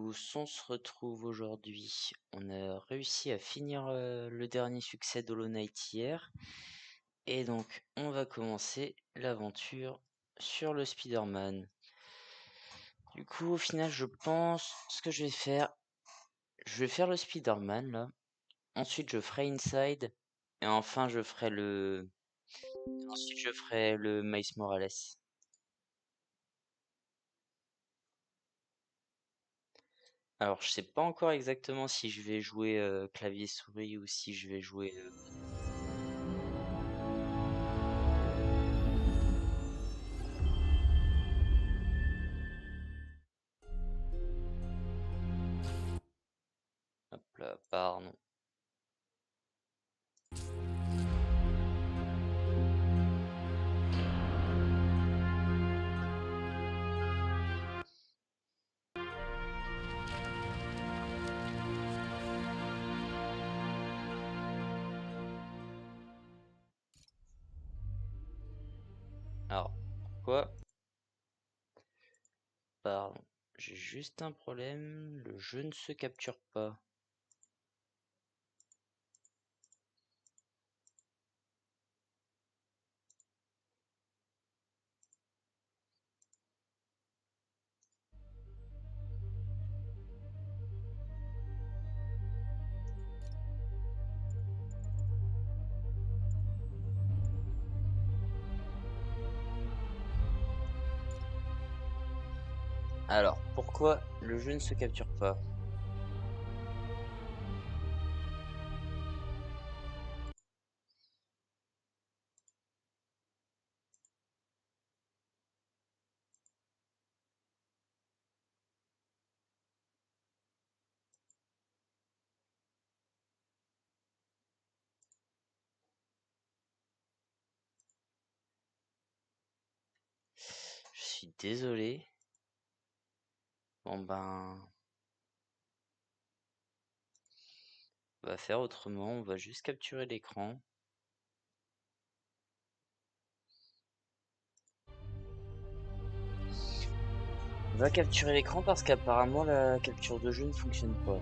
tous, on se retrouve aujourd'hui. On a réussi à finir le dernier succès d'Hollow Knight hier. Et donc, on va commencer l'aventure sur le Spider-Man. Du coup, au final, je pense ce que je vais faire le Spider-Man là. Ensuite, je ferai Inside. Et enfin, ensuite, je ferai le Miles Morales. Alors, je sais pas encore exactement si je vais jouer clavier-souris ou si je vais jouer. Hop là, pardon. Alors, pourquoi? Pardon, j'ai juste un problème, le jeu ne se capture pas. Alors, pourquoi le jeu ne se capture pas? Je suis désolé. Bon ben, on va faire autrement, on va juste capturer l'écran. On va capturer l'écran parce qu'apparemment la capture de jeu ne fonctionne pas.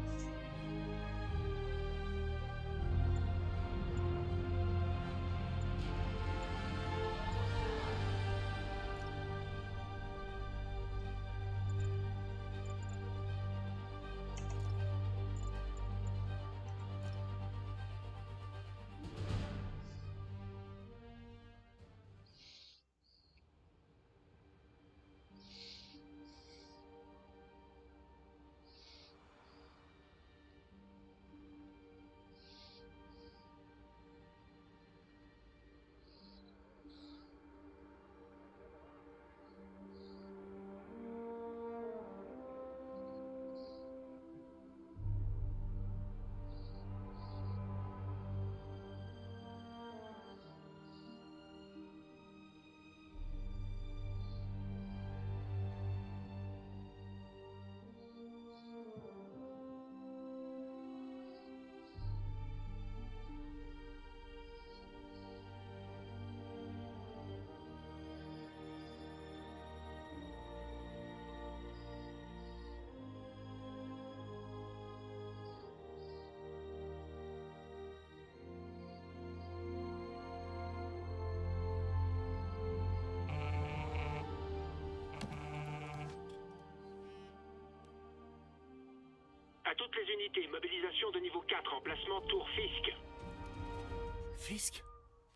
À toutes les unités, mobilisation de niveau 4, emplacement Tour Fisk. Fisk?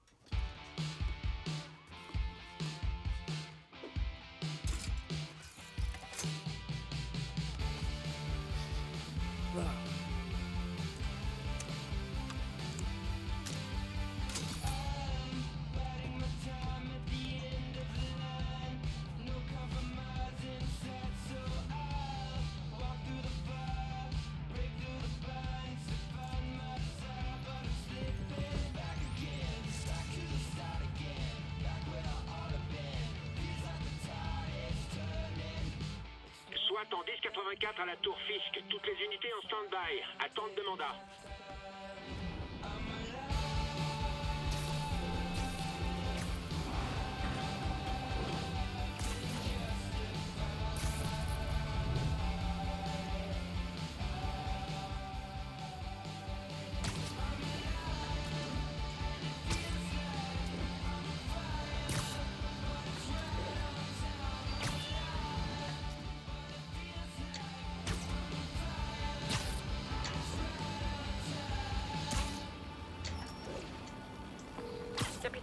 Soit en 1084 à la Tour Fisk. Toutes les unités en stand-by. Attente de mandat.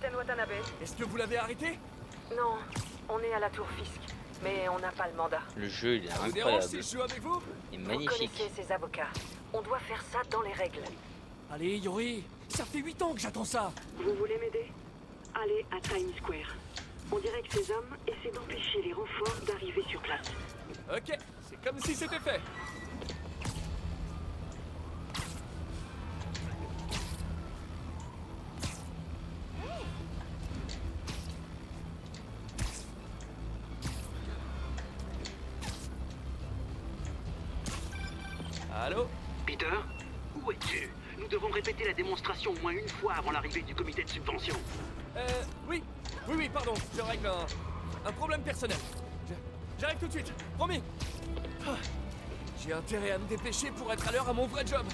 Capitaine Watanabe. Est-ce que vous l'avez arrêté? Non, on est à la tour Fisk, mais on n'a pas le mandat. Le jeu, il est Ça vous dérange si incroyable. je joue avec vous? Il est Vous magnifique. connaissez ces avocats. On doit faire ça dans les règles. Allez, Yori, ça fait 8 ans que j'attends ça. Vous voulez m'aider? Allez à Times Square. On dirait que ces hommes essaient d'empêcher les renforts d'arriver sur place. Ok, c'est comme si c'était fait. Allô? Peter, où es-tu? Nous devons répéter la démonstration au moins une fois avant l'arrivée du comité de subvention. Oui, pardon, je règle un problème personnel. J'arrive tout de suite, promis. Ah, j'ai intérêt à me dépêcher pour être à l'heure à mon vrai job.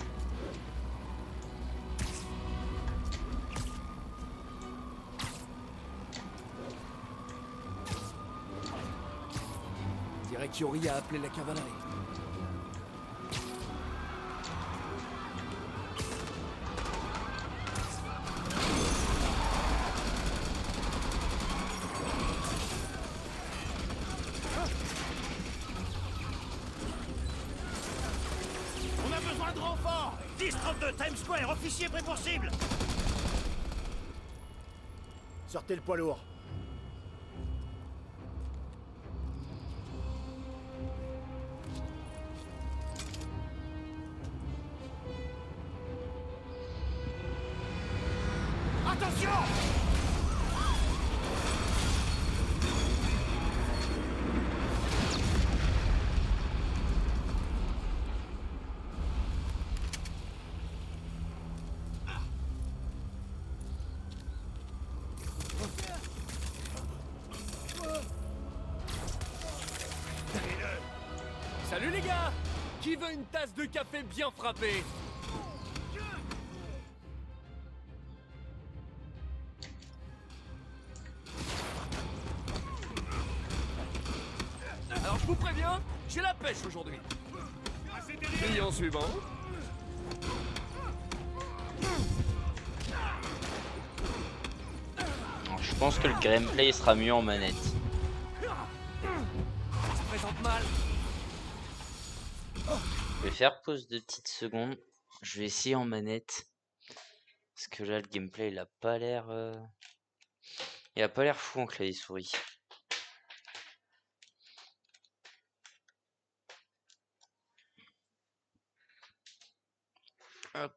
On dirait qu'Yori a appelé la cavalerie. On a besoin de renforts! 10-32 Times Square, officier prêt pour cible! Sortez le poids lourd. Attention! Salut les gars! Qui veut une tasse de café bien frappée? Alors je vous préviens, j'ai la pêche aujourd'hui. Client suivant. Alors, je pense que le gameplay sera mieux en manette. Ça se présente mal. Je vais faire pause de petites secondes. Je vais essayer en manette. Parce que là, le gameplay, il a pas l'air... Il a pas l'air fou en clavier souris. Hop.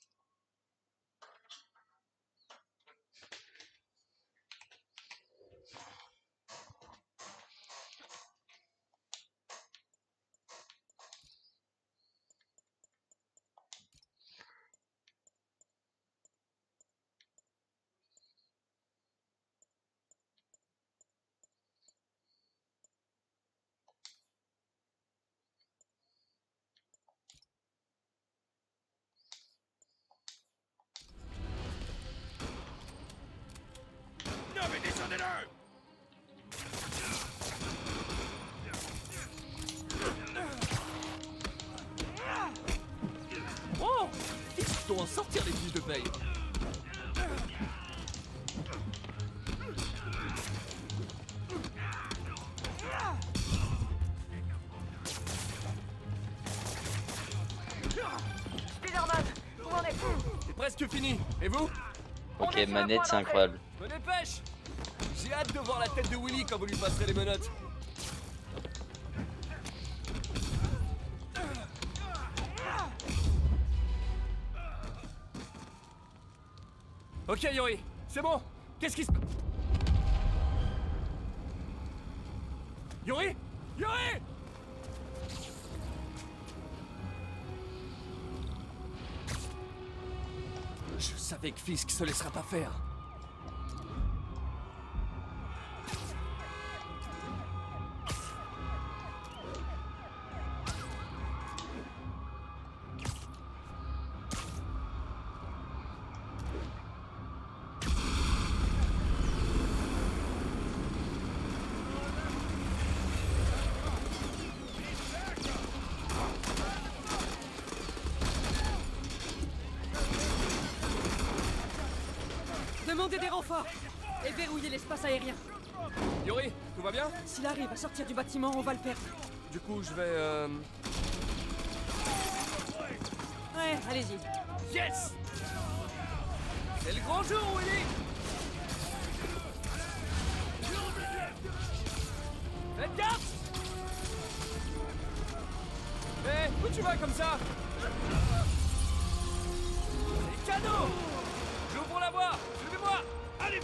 Non mais descendez-le! Oh! Ils doivent en sortir les fiches de paye. Spider-Man, où en êtes-vous? C'est presque fini. Et vous? On Ok, est sur le manette, point c'est d'entrer. incroyable. Je me dépêche! J'ai hâte de voir la tête de Willy quand vous lui passerez les menottes. Ok Yori, c'est bon. Qu'est-ce qui se... Yori? Yori! Je savais que Fisk se laissera pas faire. Demandez des renforts et verrouillez l'espace aérien. Yuri, tout va bien? S'il arrive à sortir du bâtiment, on va le perdre. Du coup, je vais Ouais, allez-y. Yes! C'est le grand jour, Willy! Faites gaffe! Mais où tu vas comme ça? Les canaux! J'ouvre la voie! Suivez-moi! Allez!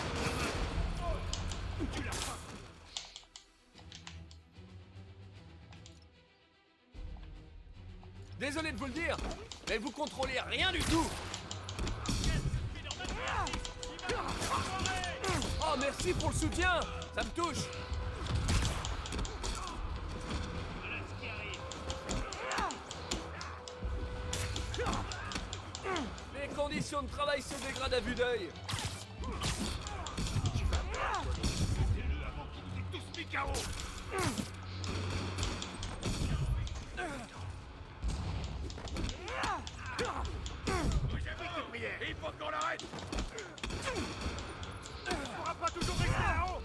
Désolé de vous le dire, mais vous contrôlez rien du tout! Oh, merci pour le soutien! Ça me touche! Les conditions de travail se dégradent à vue d'œil. Tous mis KO. Il faut qu'on l'arrête. On pourra pas toujours rester là-haut.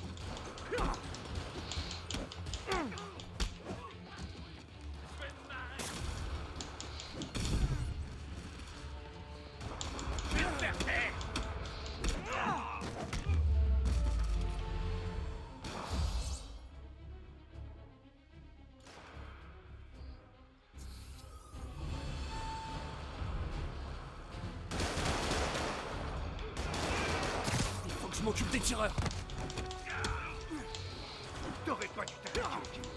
Je m'occupe des tireurs. T'aurais pas dû t'attaquer.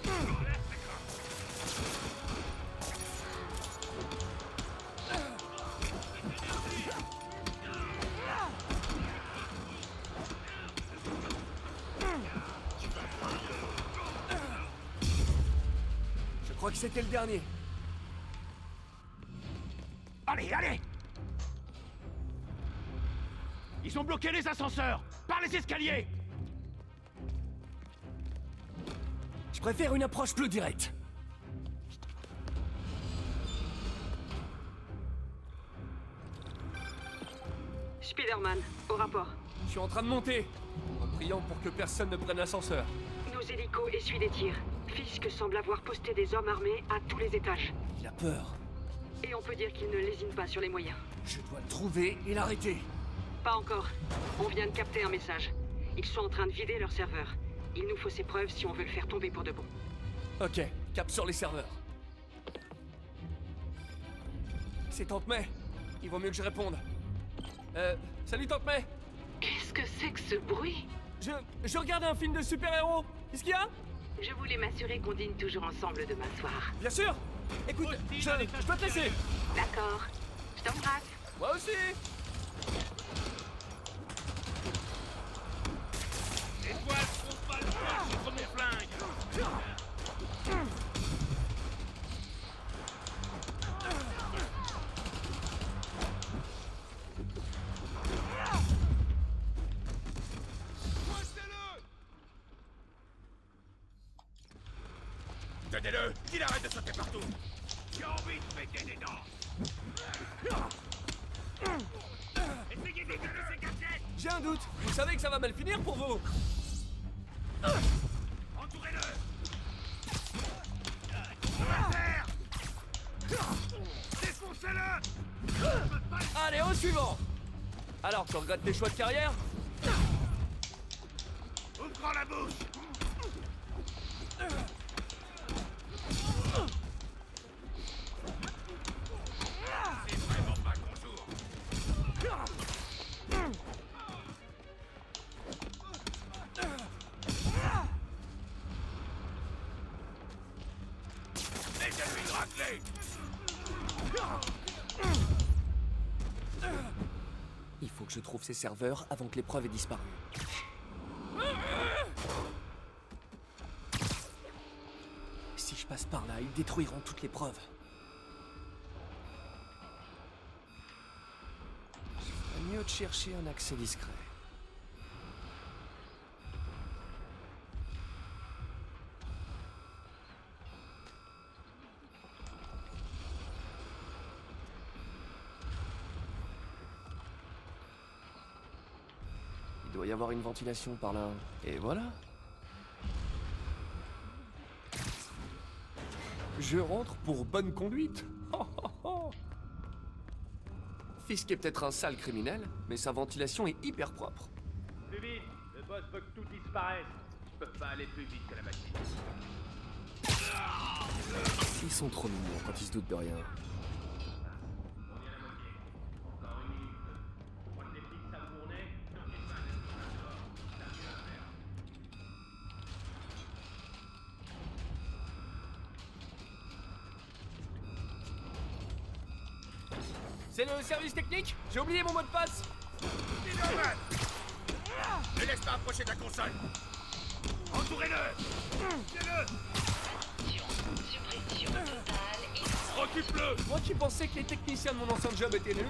Je crois que c'était le dernier. Allez, allez! Ils ont bloqué les ascenseurs! Par les escaliers! Je préfère une approche plus directe. Spider-Man, au rapport. Je suis en train de monter, en priant pour que personne ne prenne l'ascenseur. Nos hélicos essuient des tirs. Fisk semble avoir posté des hommes armés à tous les étages. Il a peur. Et on peut dire qu'il ne lésine pas sur les moyens. Je dois le trouver et l'arrêter. Pas encore. On vient de capter un message. Ils sont en train de vider leur serveur. Il nous faut ces preuves si on veut le faire tomber pour de bon. Ok, cap sur les serveurs. C'est Tante May. Il vaut mieux que je réponde. Salut Tante May. Qu'est-ce que c'est que ce bruit? Je regarde un film de super-héros. Qu'est-ce qu'il y a? Je voulais m'assurer qu'on dîne toujours ensemble demain soir. Bien sûr. Écoute, je dois te laisser. D'accord. Je t'embrasse. Moi aussi. Les poils font pas le poids contre mon flingue! Tenez-le! Qu'il arrête de sauter partout! J'ai envie de péter des dents! Essayez d'éviter ces gadgets! J'ai un doute. Vous savez que ça va mal finir pour vous. Entourez-le! On va le faire! Défoncez-le! Allez, au suivant. Alors, tu regrettes tes choix de carrière? Ouvre la bouche! C'est vraiment pas le bon jour! Laissez-lui une raclée! Il faut que je trouve ces serveurs avant que l'épreuve ait disparu. Si je passe par là, ils détruiront toutes les preuves. Il ferait mieux de chercher un accès discret. doit y avoir une ventilation par là. Et voilà. Je rentre pour bonne conduite. Fisk est peut-être un sale criminel, mais sa ventilation est hyper propre. Plus vite, le boss veut que tout disparaisse. Je peux pas aller plus vite que la machine. Ils sont trop mignons quand ils se doutent de rien. C'est le service technique? J'ai oublié mon mot de passe. Spider-Man! Ne laisse pas approcher ta console! Entourez-le! Tiens-le! Suppression totale et... Occupe-le! Moi qui pensais que les techniciens de mon ancien job étaient nuls.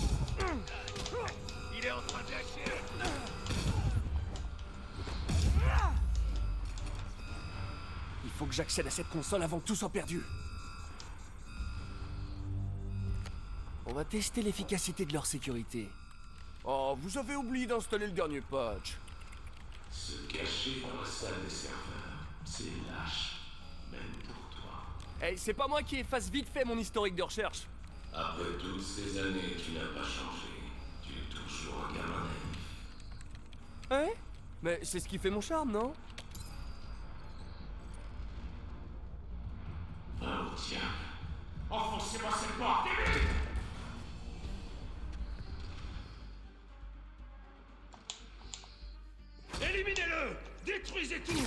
Il est en train de lâcher! Il faut que j'accède à cette console avant que tout soit perdu. On va tester l'efficacité de leur sécurité. Oh, vous avez oublié d'installer le dernier patch. Se cacher dans la salle des serveurs, c'est lâche, même pour toi. Hey, c'est pas moi qui efface vite fait mon historique de recherche. Après toutes ces années, tu n'as pas changé. Tu es toujours un gamin naïf. Hein? Mais c'est ce qui fait mon charme, non? Va au diable. Enfoncez-moi cette porte, vite! Éliminez-le! Détruisez tout!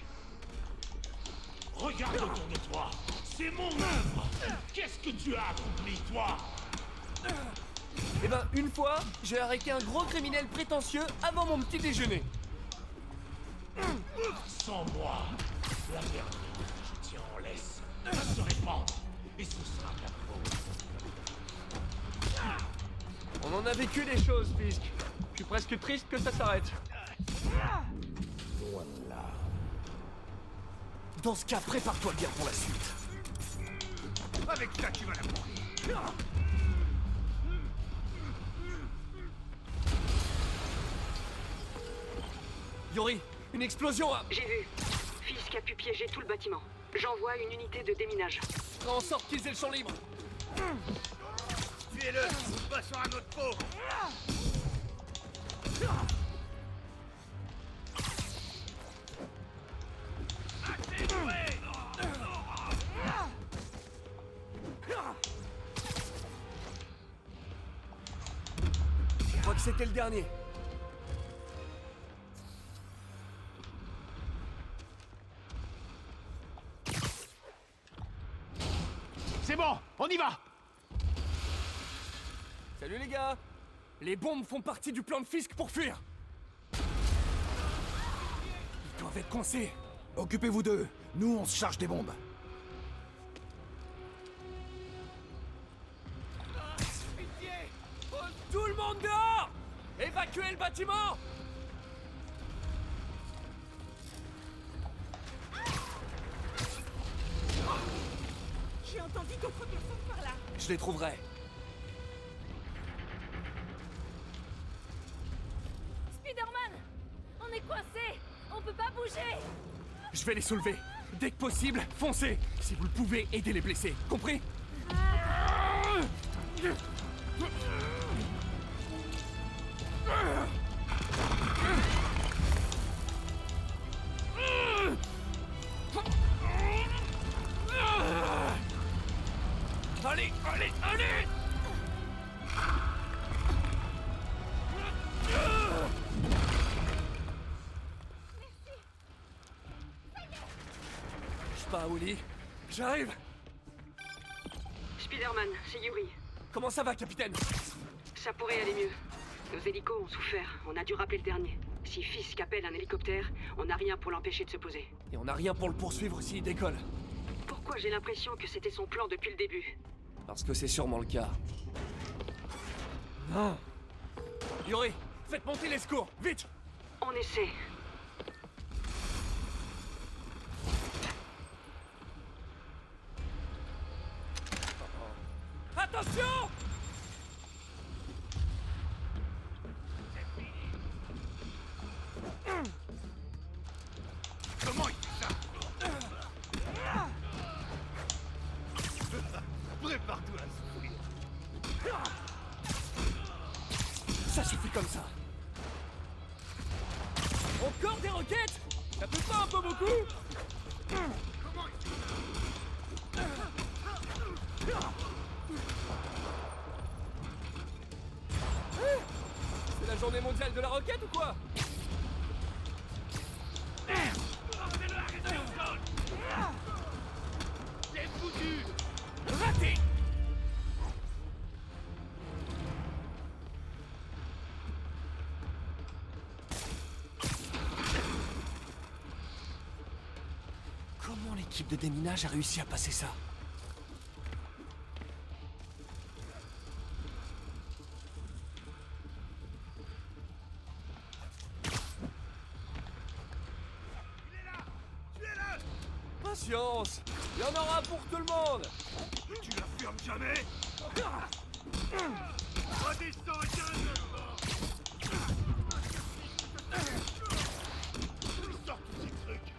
Regarde autour de toi! C'est mon œuvre! Qu'est-ce que tu as accompli, toi? Eh ben, une fois, j'ai arrêté un gros criminel prétentieux avant mon petit déjeuner. Sans moi, la vertu que je tiens en laisse va se répandre, et ce sera ta faute. On en a vécu des choses, Fisk. Je suis presque triste que ça s'arrête. Voilà. Dans ce cas, prépare-toi bien pour la suite. Avec ça, tu vas la mourir. Yori, une explosion a... J'ai vu. Fisk a pu piéger tout le bâtiment. J'envoie une unité de déminage. Ferai en sorte qu'ils aient le champ libre. Tuez-le, nous passons à notre peau. Je crois que c'était le dernier. C'est bon, on y va. Salut les gars. Les bombes font partie du plan de Fisk pour fuir. Ils doivent être coincés. Occupez-vous d'eux. Nous, on se charge des bombes. Pitié! Oh, tout le monde dehors! Évacuez le bâtiment! J'ai entendu d'autres personnes par là. Je les trouverai. Spider-Man! On est coincés! On peut pas bouger! Je vais les soulever. Dès que possible, foncez! Si vous le pouvez, aidez les blessés. Compris? Allez, allez, allez! Je pars, Willy. J'arrive! Spider-Man, c'est Yuri. Comment ça va, capitaine? Ça pourrait aller mieux. Nos hélicos ont souffert. On a dû rappeler le dernier. Si Fisk appelle un hélicoptère, on n'a rien pour l'empêcher de se poser. Et on n'a rien pour le poursuivre s'il décolle. Pourquoi j'ai l'impression que c'était son plan depuis le début? Parce que c'est sûrement le cas. Non! Yuri, faites monter les secours, vite! On essaie. Attention! Ça suffit comme ça. Encore des roquettes? Ça fait pas un peu beaucoup? C'est la journée mondiale de la roquette ou quoi? C'est foutu! Raté! Comment l'équipe de déminage a réussi à passer ça? Patience! Il y en aura pour tout le monde! Tu la fermes jamais? Redescends et tiens le fort! Sors tous ces trucs!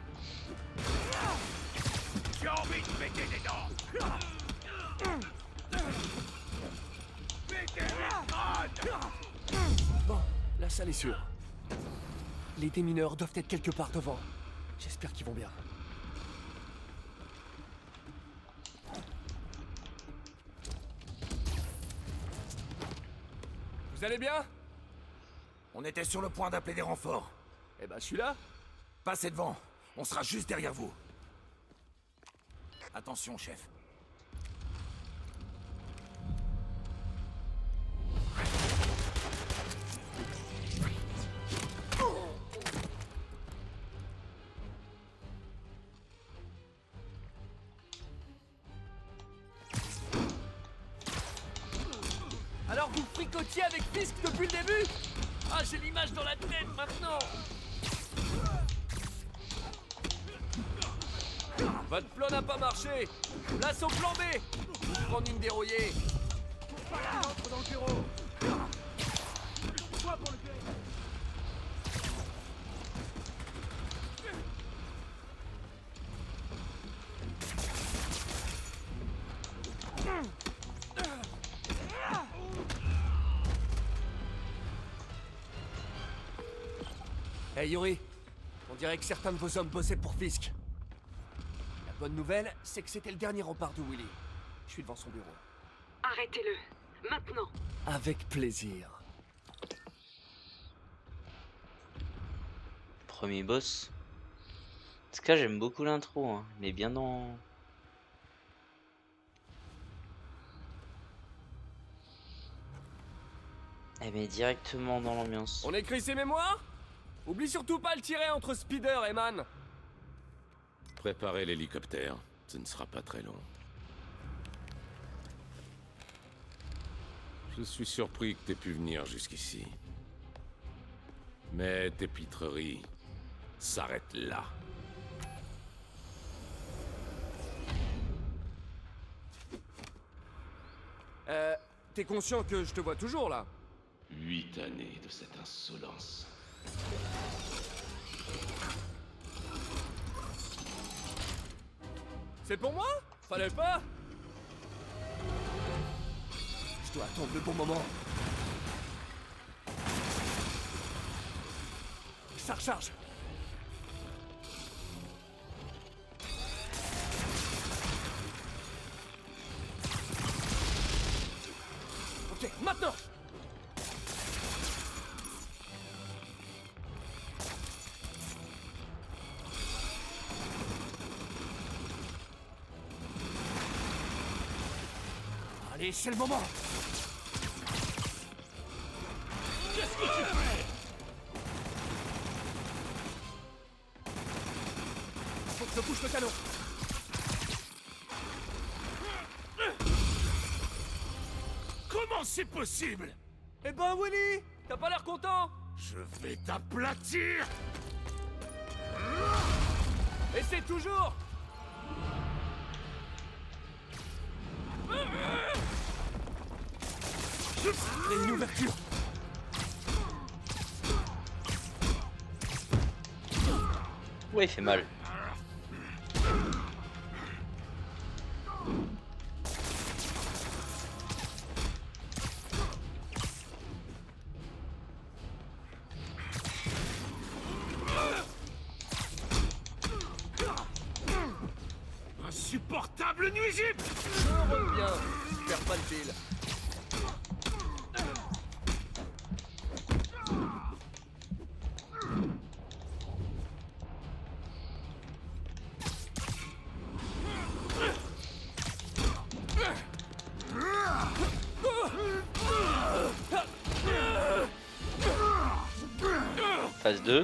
J'ai envie de péter des dents! Péter les crânes! Bon, la salle est sûre. Les démineurs doivent être quelque part devant. J'espère qu'ils vont bien. Vous allez bien? On était sur le point d'appeler des renforts. Eh ben, je suis là. Passez devant. On sera juste derrière vous. Attention, chef. Alors vous fricotiez avec Fisk depuis le début? Ah, j'ai l'image dans la tête maintenant. Votre plan n'a pas marché. Place au plan B. Prendre une dérouillée. Entre dans le bureau! Quoi pour le faire? Hey Yuri, on dirait que certains de vos hommes bossaient pour Fisk. La bonne nouvelle, c'est que c'était le dernier rempart de Willy. Je suis devant son bureau. Arrêtez-le. Maintenant. Avec plaisir. Premier boss. En tout cas, j'aime beaucoup l'intro, hein. Il est bien dans... Elle met directement dans l'ambiance. On écrit ses mémoires? Oublie surtout pas le tirer entre Spider et Man. Préparez l'hélicoptère, ce ne sera pas très long. Je suis surpris que t'aies pu venir jusqu'ici. Mais tes pitreries s'arrêtent là. T'es conscient que je te vois toujours là? 8 années de cette insolence. C'est pour moi? Fallait pas? Je dois attendre le bon moment. Ça recharge. Ok, maintenant! Allez, c'est le moment! Qu'est-ce que tu fais? Faut que je bouge le canon! Comment c'est possible? Eh ben, Willy! T'as pas l'air content? Je vais t'aplatir! Et c'est toujours! Et une ouverture! Ouais, il fait mal. câble nuisible. Je reviens. Perds pas le fil. Phase 2.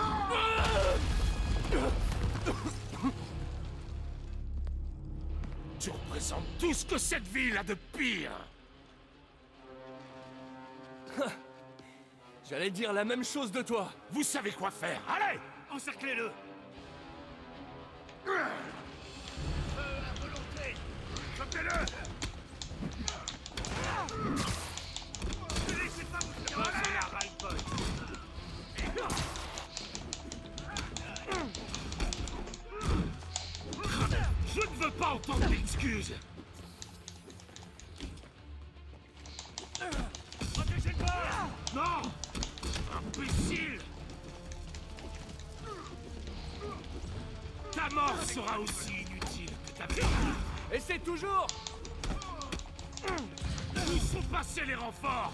Tu représentes tout ce que cette ville a de pire. J'allais dire la même chose de toi. Vous savez quoi faire. Allez, encerclez-le. À volonté. Chopez-le. Ne laissez pas vous faire mal. C'est la ras-le-bol. Je ne veux pas entendre d'excuses. Protégez pas. Non. Imbécile. Ta mort sera aussi inutile que ta vie. Et c'est toujours. Où sont passés les renforts?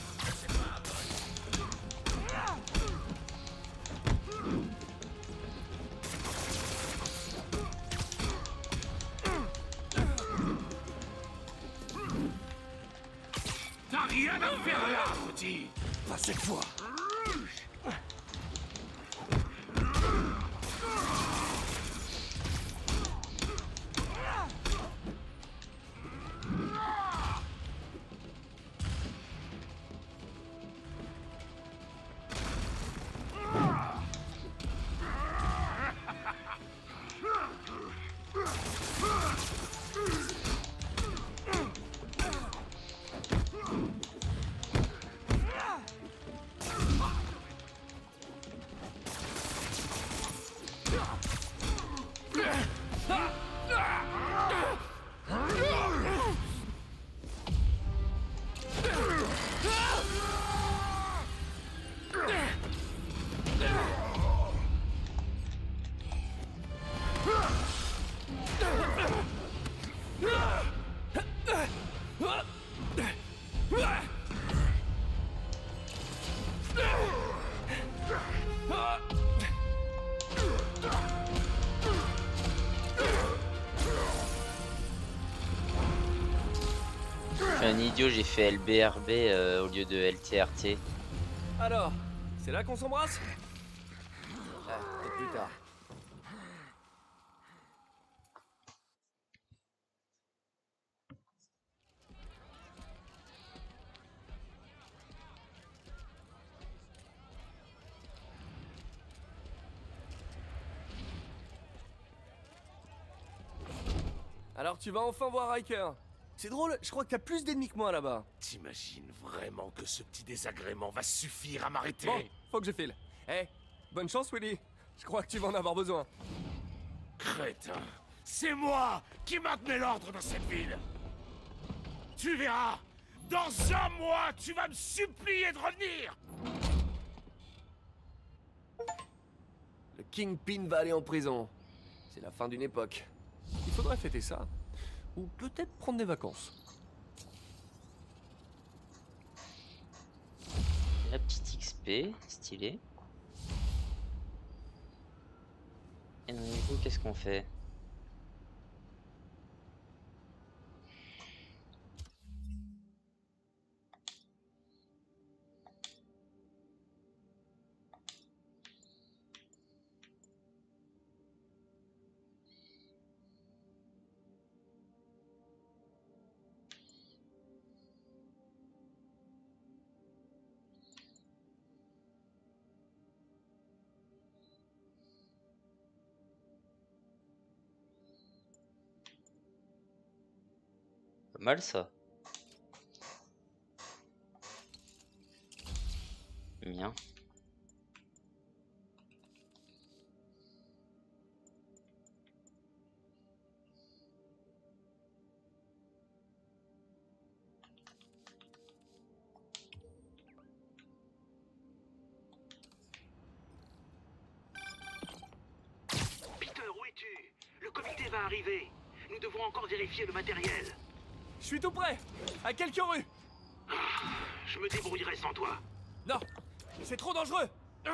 T'as rien à faire là, petit. Pas cette fois. Je suis un idiot, j'ai fait LBRB au lieu de LTRT. Alors, c'est là qu'on s'embrasse? Ah, peut-être plus tard. Alors tu vas enfin voir Riker. C'est drôle, je crois que t'as plus d'ennemis que moi là-bas. T'imagines vraiment que ce petit désagrément va suffire à m'arrêter? Bon, faut que je file. Eh, bonne chance Willy. Je crois que tu vas en avoir besoin. Crétin, c'est moi qui maintenais l'ordre dans cette ville. Tu verras, dans un mois, tu vas me supplier de revenir. Le Kingpin va aller en prison. C'est la fin d'une époque. Il faudrait fêter ça. Ou peut-être prendre des vacances. La petite XP, stylé. Et donc du coup, qu'est-ce qu'on fait? Pas mal ça. Bien. Peter, où es-tu? Le comité va arriver. Nous devons encore vérifier le matériel. Je suis tout prêt. À quelques rues. Je me débrouillerai sans toi. Non, c'est trop dangereux.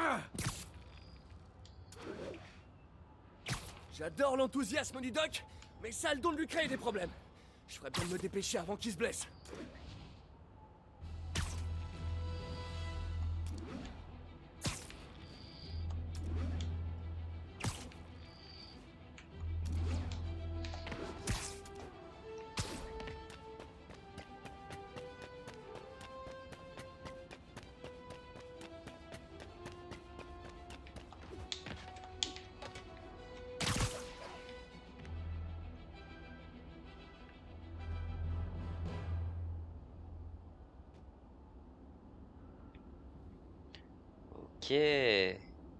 J'adore l'enthousiasme du doc, mais ça a le don de lui créer des problèmes. Je ferais bien de me dépêcher avant qu'il se blesse. Ok. Et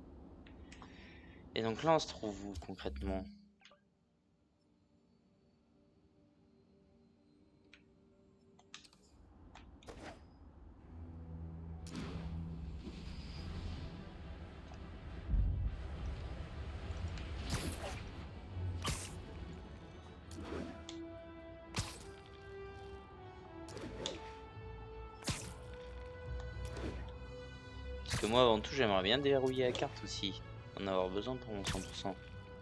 donc là, on se trouve où concrètement? Parce que moi, avant tout, j'aimerais bien déverrouiller la carte aussi. En avoir besoin pour mon 100%.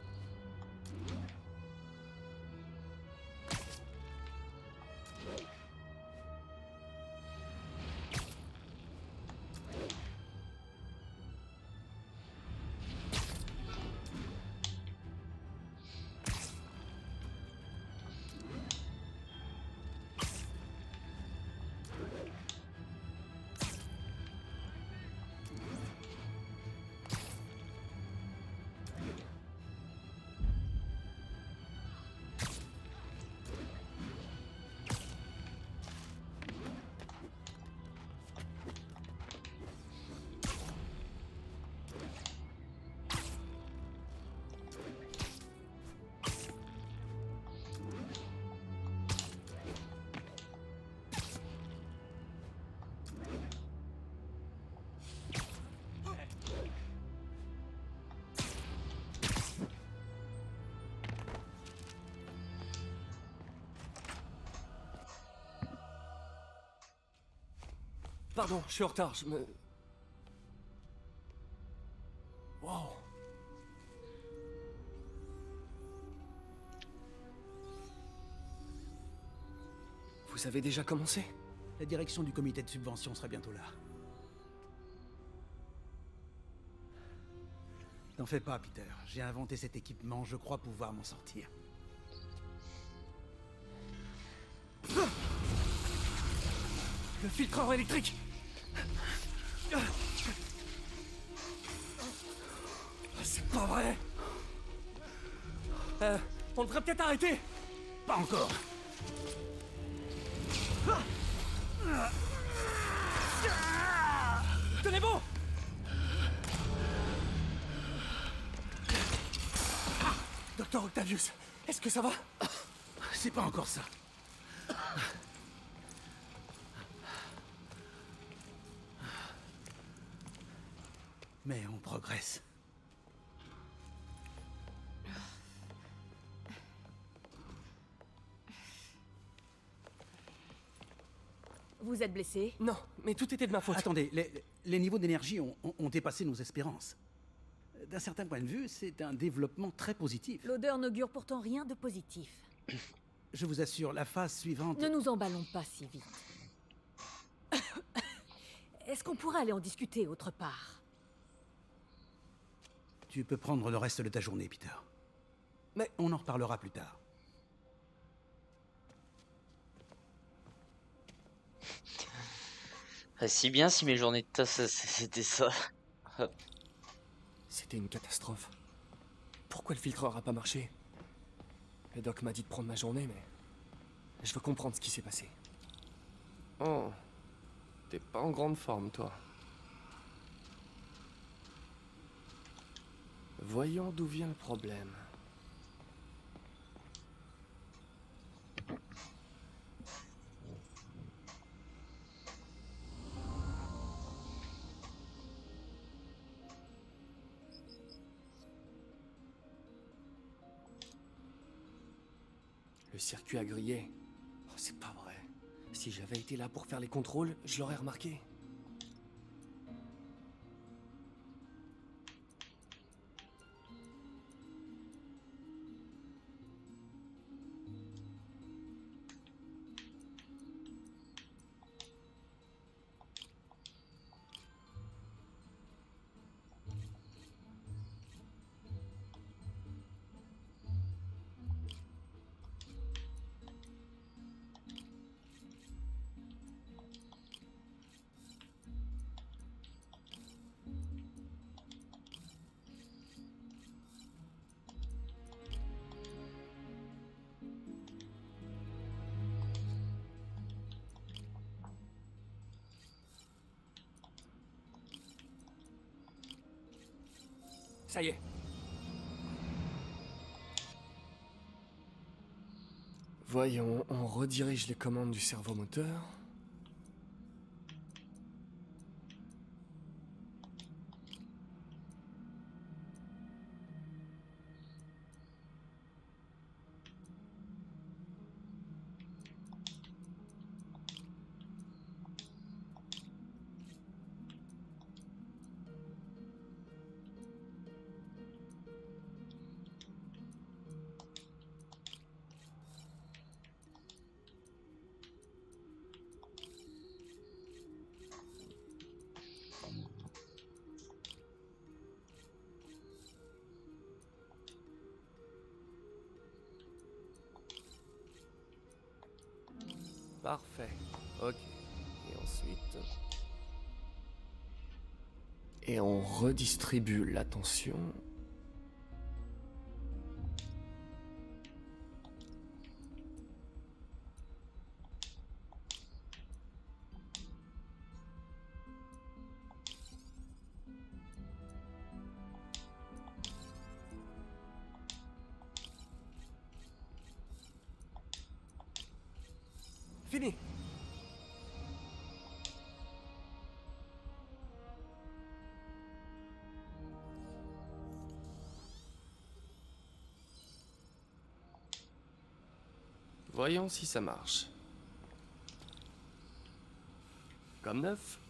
Pardon, je suis en retard, je me... Wow. Vous avez déjà commencé? La direction du comité de subvention sera bientôt là. T'en fais pas, Peter. J'ai inventé cet équipement, je crois pouvoir m'en sortir. Le filtreur électrique! C'est pas vrai! On devrait peut-être arrêter! Pas encore! Tenez bon! Docteur Octavius, est-ce que ça va? C'est pas encore ça. Mais on progresse. Vous êtes blessé? Non, mais tout était de ma faute. Attendez, les niveaux d'énergie ont dépassé nos espérances. D'un certain point de vue, c'est un développement très positif. L'odeur n'augure pourtant rien de positif. Je vous assure, la phase suivante... Ne nous emballons pas si vite. Est-ce qu'on pourrait aller en discuter autre part? Tu peux prendre le reste de ta journée, Peter. Mais on en reparlera plus tard. Si bien si mes journées de tasse c'était ça. C'était une catastrophe. Pourquoi le filtreur a pas marché? Le doc m'a dit de prendre ma journée, mais... Je veux comprendre ce qui s'est passé. Oh... T'es pas en grande forme, toi. Voyons d'où vient le problème. Le circuit a grillé. Oh, c'est pas vrai. Si j'avais été là pour faire les contrôles, je l'aurais remarqué. Ça y est. Voyons, on redirige les commandes du servomoteur. Parfait. Ok. Et ensuite... Et on redistribue la tension. Fini. Voyons si ça marche. Comme neuf.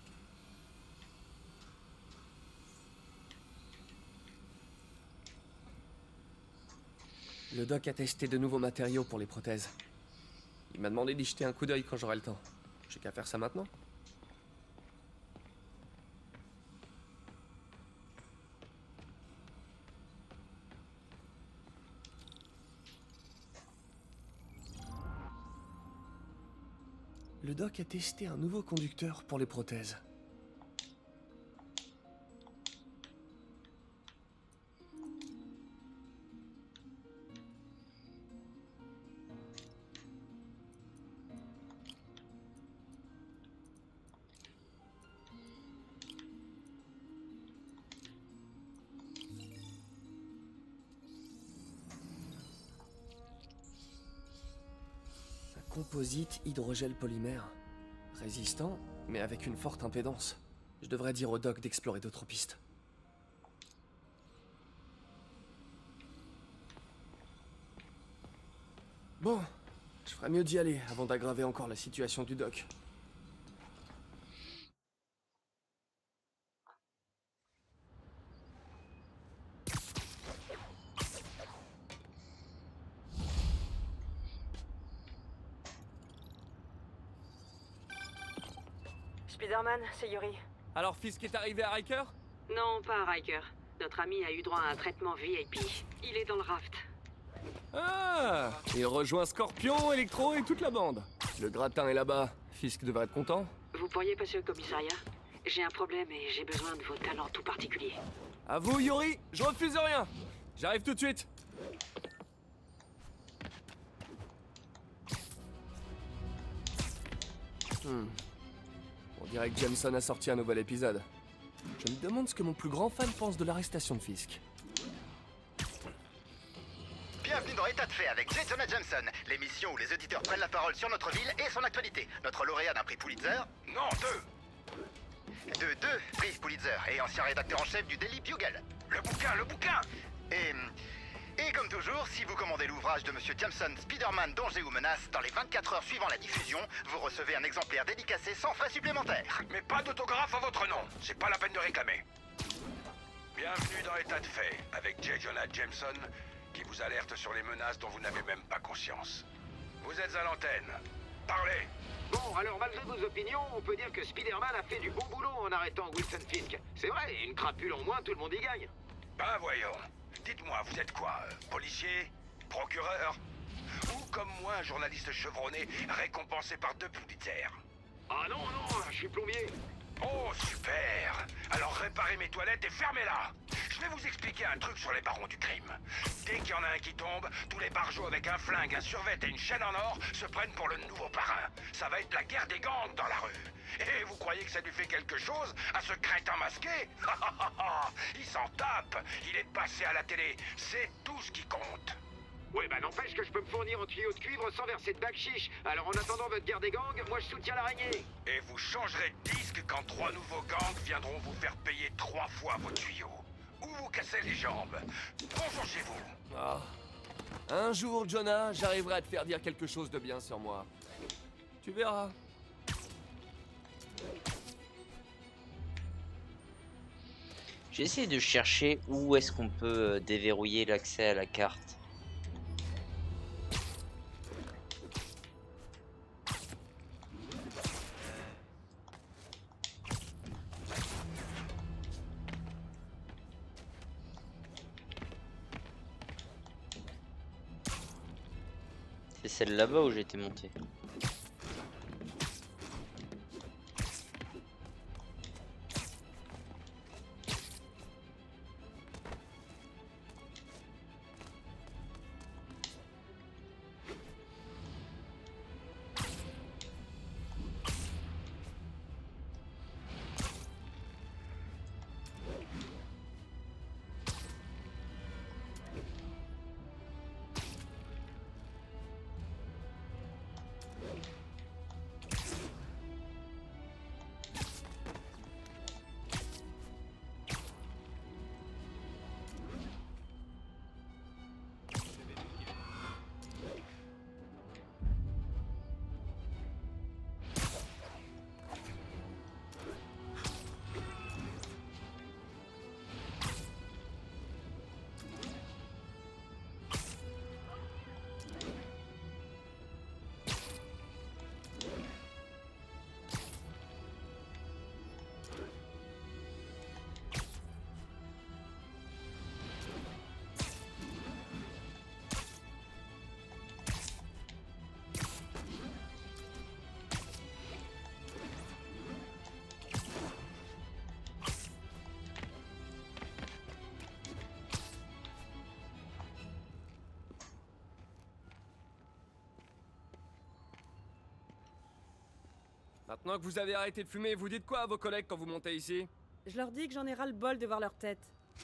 Le doc a testé de nouveaux matériaux pour les prothèses. Il m'a demandé d'y jeter un coup d'œil quand j'aurai le temps. J'ai qu'à faire ça maintenant. Le doc a testé un nouveau conducteur pour les prothèses. Composite hydrogel polymère. Résistant, mais avec une forte impédance. Je devrais dire au doc d'explorer d'autres pistes. Bon, je ferais mieux d'y aller avant d'aggraver encore la situation du doc. Spider-Man, c'est Yuri. Alors Fisk est arrivé à Riker? Non, pas à Riker. Notre ami a eu droit à un traitement VIP. Il est dans le raft. Ah! Il rejoint Scorpion, Electro et toute la bande. Le gratin est là-bas. Fisk devrait être content. Vous pourriez passer au commissariat? J'ai un problème et j'ai besoin de vos talents tout particuliers. À vous, Yuri! Je refuse rien! J'arrive tout de suite! On dirait que Jameson a sorti un nouvel épisode. Je me demande ce que mon plus grand fan pense de l'arrestation de Fisk. Bienvenue dans État de fait avec J. Jonah Jameson, l'émission où les auditeurs prennent la parole sur notre ville et son actualité. Notre lauréat d'un prix Pulitzer... Non, deux prix Pulitzer et ancien rédacteur en chef du Daily Bugle. Le bouquin! Et Et comme toujours, si vous commandez l'ouvrage de Monsieur Jameson, Spider-Man, danger ou menace, dans les 24 heures suivant la diffusion, vous recevez un exemplaire dédicacé sans frais supplémentaires. Mais pas d'autographe à votre nom, c'est pas la peine de réclamer. Bienvenue dans l'état de fait, avec J. Jonah Jameson, qui vous alerte sur les menaces dont vous n'avez même pas conscience. Vous êtes à l'antenne. Parlez. Bon, alors malgré vos opinions, on peut dire que Spider-Man a fait du bon boulot en arrêtant Wilson Fisk. C'est vrai, une crapule en moins, tout le monde y gagne. Ben voyons. Dites-moi, vous êtes quoi? Policier? Procureur? Ou comme moi, un journaliste chevronné récompensé par 2 Pulitzer? Ah non, je suis plombier. Oh, super! Alors réparez mes toilettes et fermez-la! Je vais vous expliquer un truc sur les barons du crime. Dès qu'il y en a un qui tombe, tous les barjots avec un flingue, un survêt et une chaîne en or se prennent pour le nouveau parrain. Ça va être la guerre des gangs dans la rue. Et vous croyez que ça lui fait quelque chose à ce crétin masqué? Il s'en tape! Il est passé à la télé. C'est tout ce qui compte. Ouais, bah n'empêche que je peux me fournir en tuyaux de cuivre sans verser de bac chiche. Alors en attendant votre guerre des gangs, moi je soutiens l'araignée. Et vous changerez de disque quand 3 nouveaux gangs viendront vous faire payer 3 fois vos tuyaux. Ou vous casser les jambes. Bonjour chez vous. Ah. Un jour, Jonah, j'arriverai à te faire dire quelque chose de bien sur moi. Tu verras. J'essaie de chercher où est-ce qu'on peut déverrouiller l'accès à la carte. C'est celle là-bas où j'étais monté. Maintenant que vous avez arrêté de fumer, vous dites quoi à vos collègues quand vous montez ici? Je leur dis que j'en ai ras le bol de voir leur tête.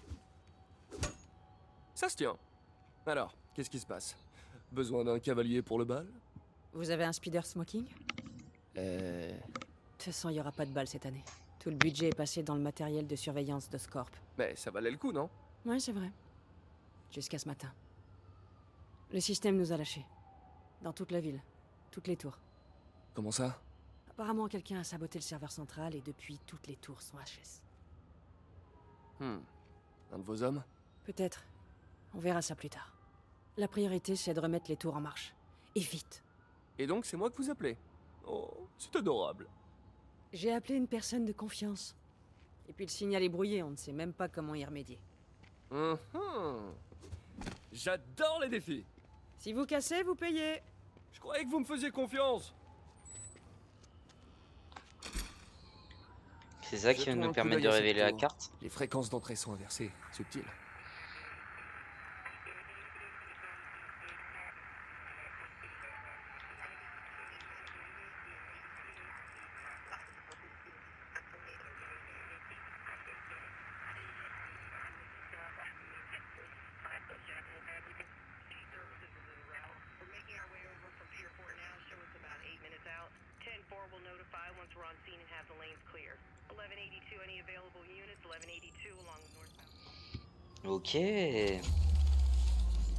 Ça se tient. Alors, qu'est-ce qui se passe? Besoin d'un cavalier pour le bal? Vous avez un spider smoking? De toute façon, il n'y aura pas de bal cette année. Tout le budget est passé dans le matériel de surveillance d'Oscorp. Mais ça valait le coup, non? Ouais, c'est vrai. Jusqu'à ce matin. Le système nous a lâchés. Dans toute la ville. Toutes les tours. Comment ça? Apparemment, quelqu'un a saboté le serveur central et depuis, toutes les tours sont HS. Un de vos hommes? Peut-être. On verra ça plus tard. La priorité, c'est de remettre les tours en marche. Et vite. Et donc, c'est moi que vous appelez? Oh, c'est adorable. J'ai appelé une personne de confiance. Et puis le signal est brouillé, on ne sait même pas comment y remédier. J'adore les défis. Si vous cassez, vous payez. Je croyais que vous me faisiez confiance. C'est ça qui va nous permettre de révéler la carte. Les fréquences d'entrée sont inversées. Subtil. Ok.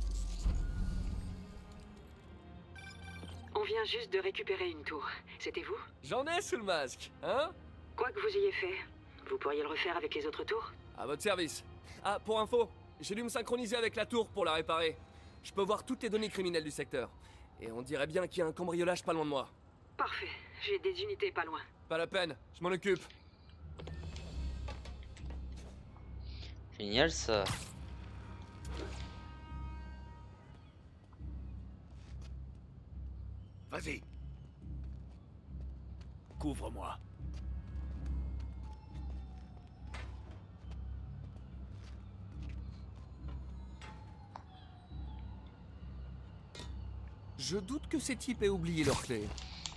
vient juste de récupérer une tour. C'était vous? J'en ai sous le masque, hein? Quoi que vous ayez fait, vous pourriez le refaire avec les autres tours? À votre service. Ah, pour info, j'ai dû me synchroniser avec la tour pour la réparer. Je peux voir toutes les données criminelles du secteur. Et on dirait bien qu'il y a un cambriolage pas loin de moi. Parfait, j'ai des unités pas loin. Pas la peine, je m'en occupe. Génial ça. Vas-y. Couvre-moi. Je doute que ces types aient oublié leur clé.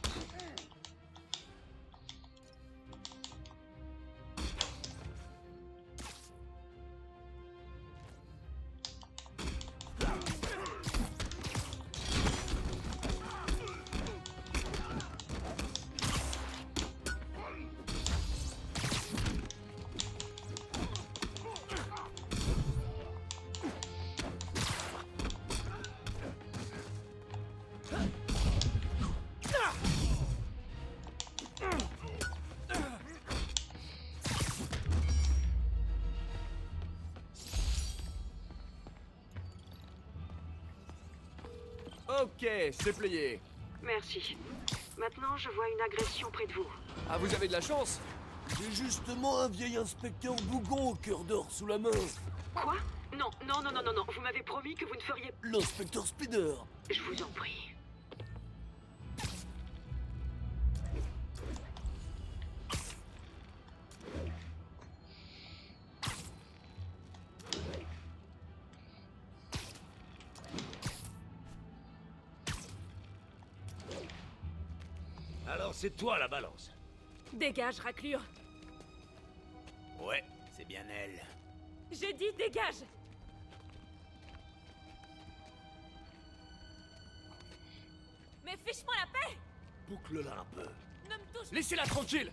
Ok, c'est plié. Merci. Maintenant, je vois une agression près de vous. Ah, vous avez de la chance? J'ai justement un vieil inspecteur bougon au cœur d'or sous la main. Quoi? Non, non, non, non, non, non. Vous m'avez promis que vous ne feriez... L'inspecteur Spider. Je vous en prie. Alors c'est toi la balance. Dégage, raclure. Ouais, c'est bien elle. J'ai dit dégage. Mais fiche-moi la paix. Boucle-la un peu. Ne me touche pas. Laissez-la tranquille.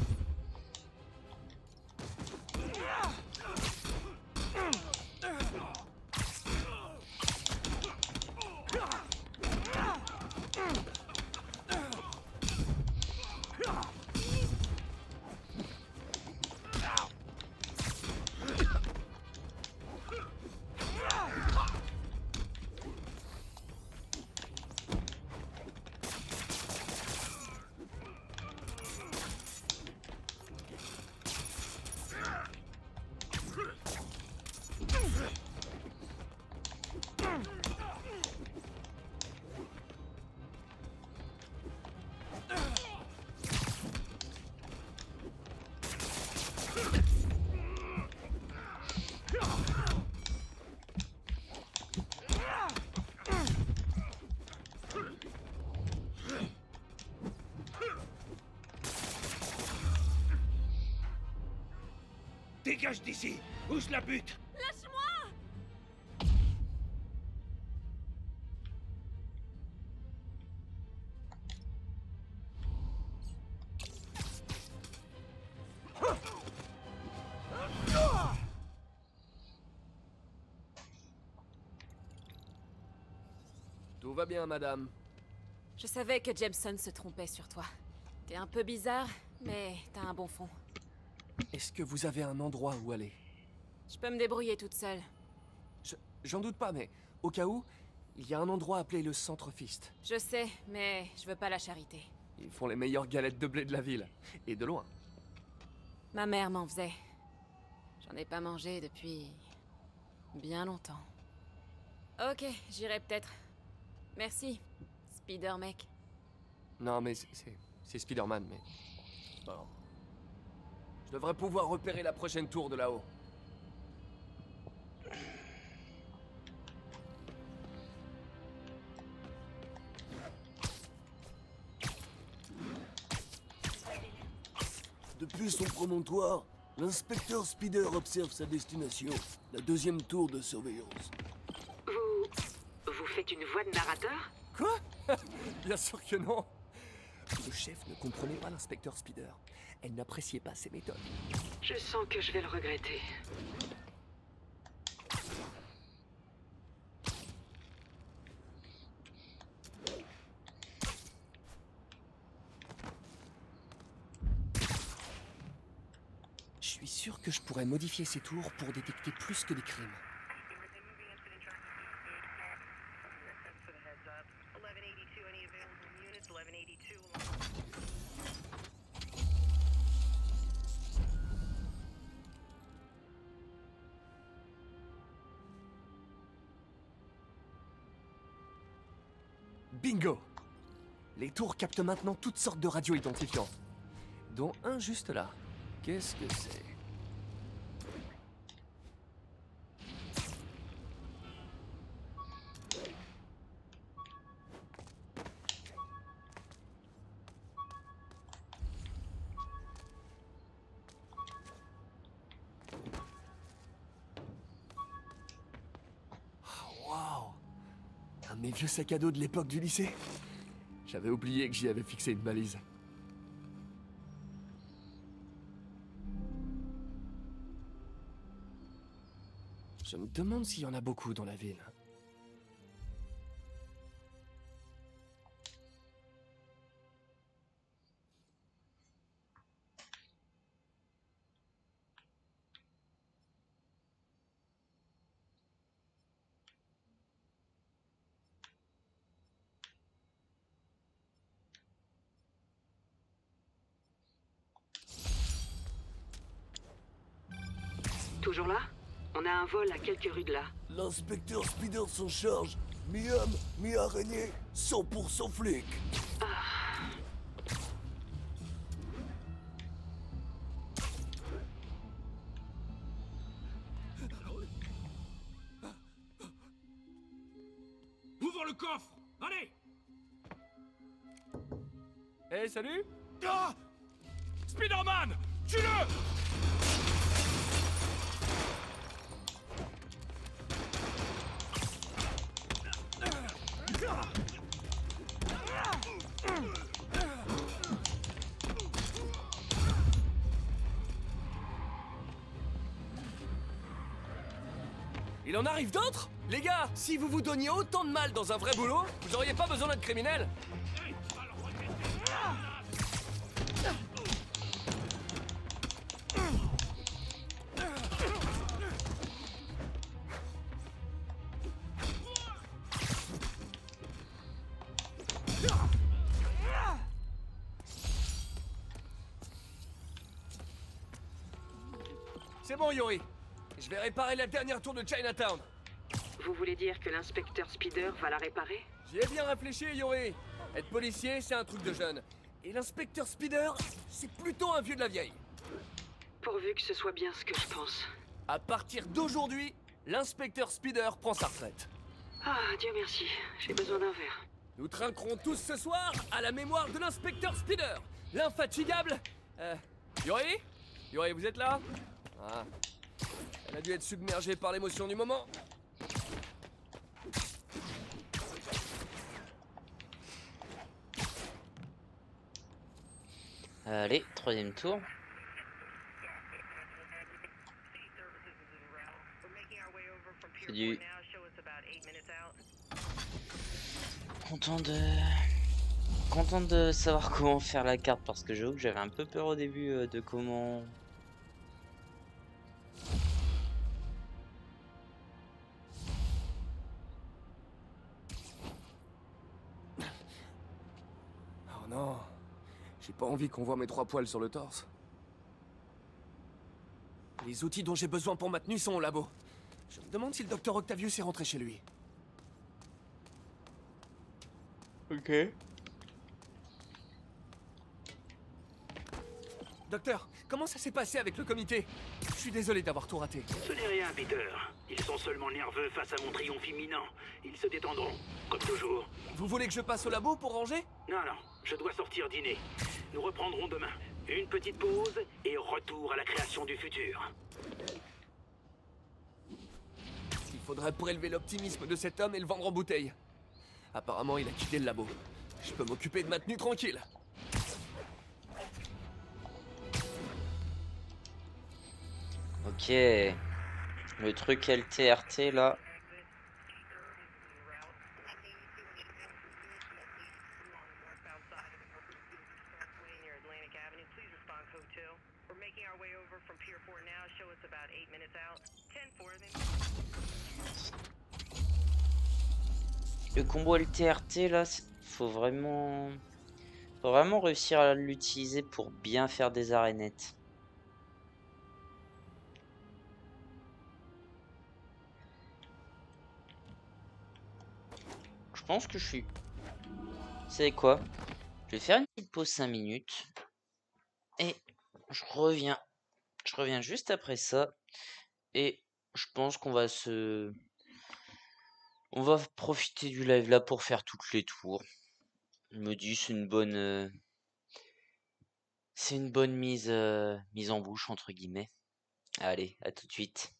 Dégage d'ici. Où je la bute? Lâche-moi. Tout va bien, madame. Je savais que Jameson se trompait sur toi. T'es un peu bizarre, mais t'as un bon fond. Est-ce que vous avez un endroit où aller? Je peux me débrouiller toute seule. J'en doute pas, mais au cas où, il y a un endroit appelé le Centre Fist. Je sais, mais je veux pas la charité. Ils font les meilleures galettes de blé de la ville. Et de loin. Ma mère m'en faisait. J'en ai pas mangé depuis... bien longtemps. Ok, j'irai peut-être. Merci, Spider-Mec. Non, mais c'est Spider-Man, mais... Bon. Je devrais pouvoir repérer la prochaine tour de là-haut. Depuis son promontoire, l'inspecteur Spider observe sa destination, la deuxième tour de surveillance. Vous faites une voix de narrateur? Quoi? Bien sûr que non. Le chef ne comprenait pas l'inspecteur Spider. Elle n'appréciait pas ses méthodes. Je sens que je vais le regretter. suis sûr que je pourrais modifier ces tours pour détecter plus que des crimes. Bingo! Les tours captent maintenant toutes sortes de radios identifiants, dont un juste là. Qu'est-ce que c'est? Waouh! Un de mes vieux sacs à dos de l'époque du lycée. J'avais oublié que j'y avais fixé une balise. Je me demande s'il y en a beaucoup dans la ville. Toujours là? On a un vol à quelques rues de là. L'inspecteur Spider s'en charge. Mi-homme, mi-araignée, 100% flic. Ouvre le coffre! Allez! Hey, salut! Ah! Spider-Man! Tue-le! Il en arrive d'autres? Les gars, si vous vous donniez autant de mal dans un vrai boulot, vous auriez pas besoin d'être criminel. C'est bon, Yori. Je vais réparer la dernière tour de Chinatown. Vous voulez dire que l'inspecteur Spider va la réparer? J'y ai bien réfléchi, Yori. Être policier, c'est un truc de jeune. Et l'inspecteur Spider, c'est plutôt un vieux de la vieille. Pourvu que ce soit bien ce que je pense. À partir d'aujourd'hui, l'inspecteur Spider prend sa retraite. Ah, Dieu merci. J'ai besoin d'un verre. Nous trinquerons tous ce soir à la mémoire de l'inspecteur Spider, l'infatigable... Yori? Yori, vous êtes là? Ah. Elle a dû être submergée par l'émotion du moment. Allez, troisième tour. Salut. Content de savoir comment faire la carte parce que j'avoue que j'avais un peu peur au début de comment... Oh non, j'ai pas envie qu'on voit mes 3 poils sur le torse. Les outils dont j'ai besoin pour ma tenue sont au labo. Je me demande si le docteur Octavius est rentré chez lui. Ok. Docteur, comment ça s'est passé avec le comité? Je suis désolé d'avoir tout raté. Ce n'est rien, Peter. Ils sont seulement nerveux face à mon triomphe imminent. Ils se détendront, comme toujours. Vous voulez que je passe au labo pour ranger? Non, je dois sortir dîner. Nous reprendrons demain. Une petite pause et retour à la création du futur. Il faudrait prélever l'optimisme de cet homme et le vendre en bouteille. Apparemment, il a quitté le labo. Je peux m'occuper de ma tenue tranquille. Ok. Le truc LTRT là. Le combo LTRT là, faut vraiment réussir à l'utiliser pour bien faire des arénettes. Je pense que je suis... Vous savez quoi? Je vais faire une petite pause 5 minutes. Et je reviens. Je reviens juste après ça. Et je pense qu'on va se... On va profiter du live là pour faire toutes les tours. Je me dis c'est une bonne... C'est une bonne mise en bouche entre guillemets. Allez, à tout de suite.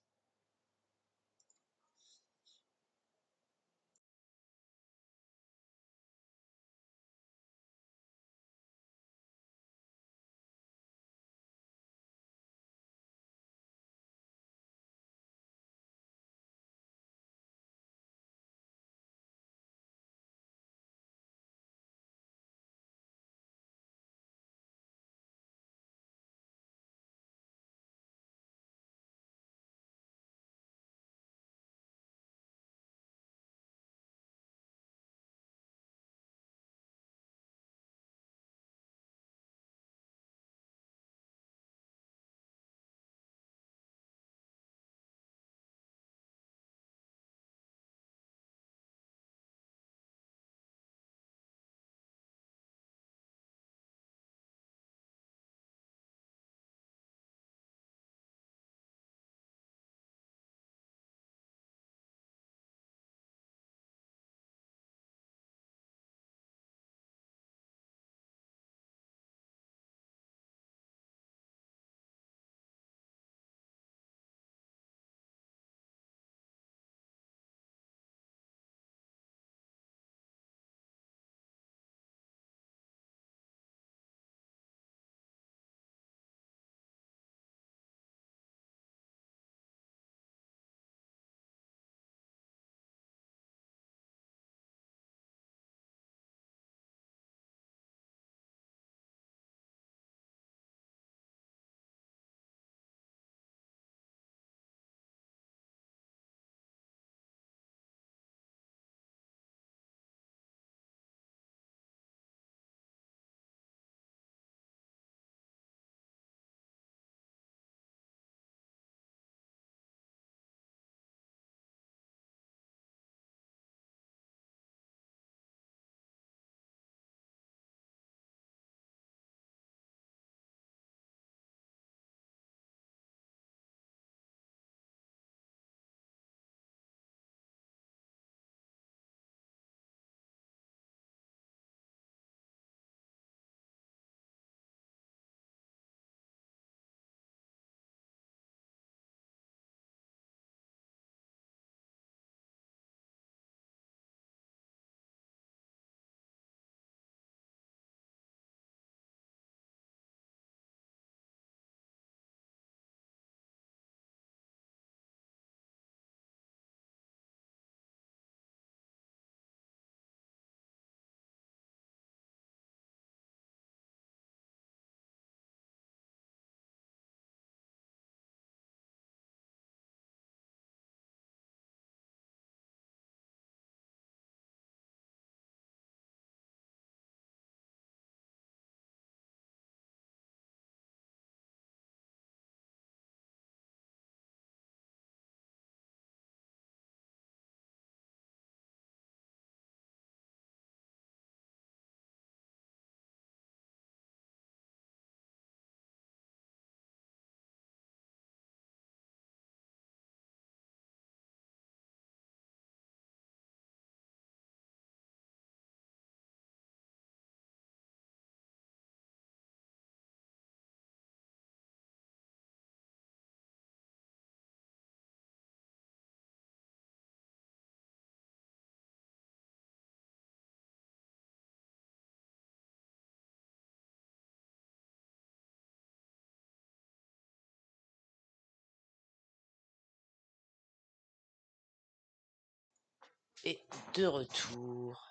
Et de retour.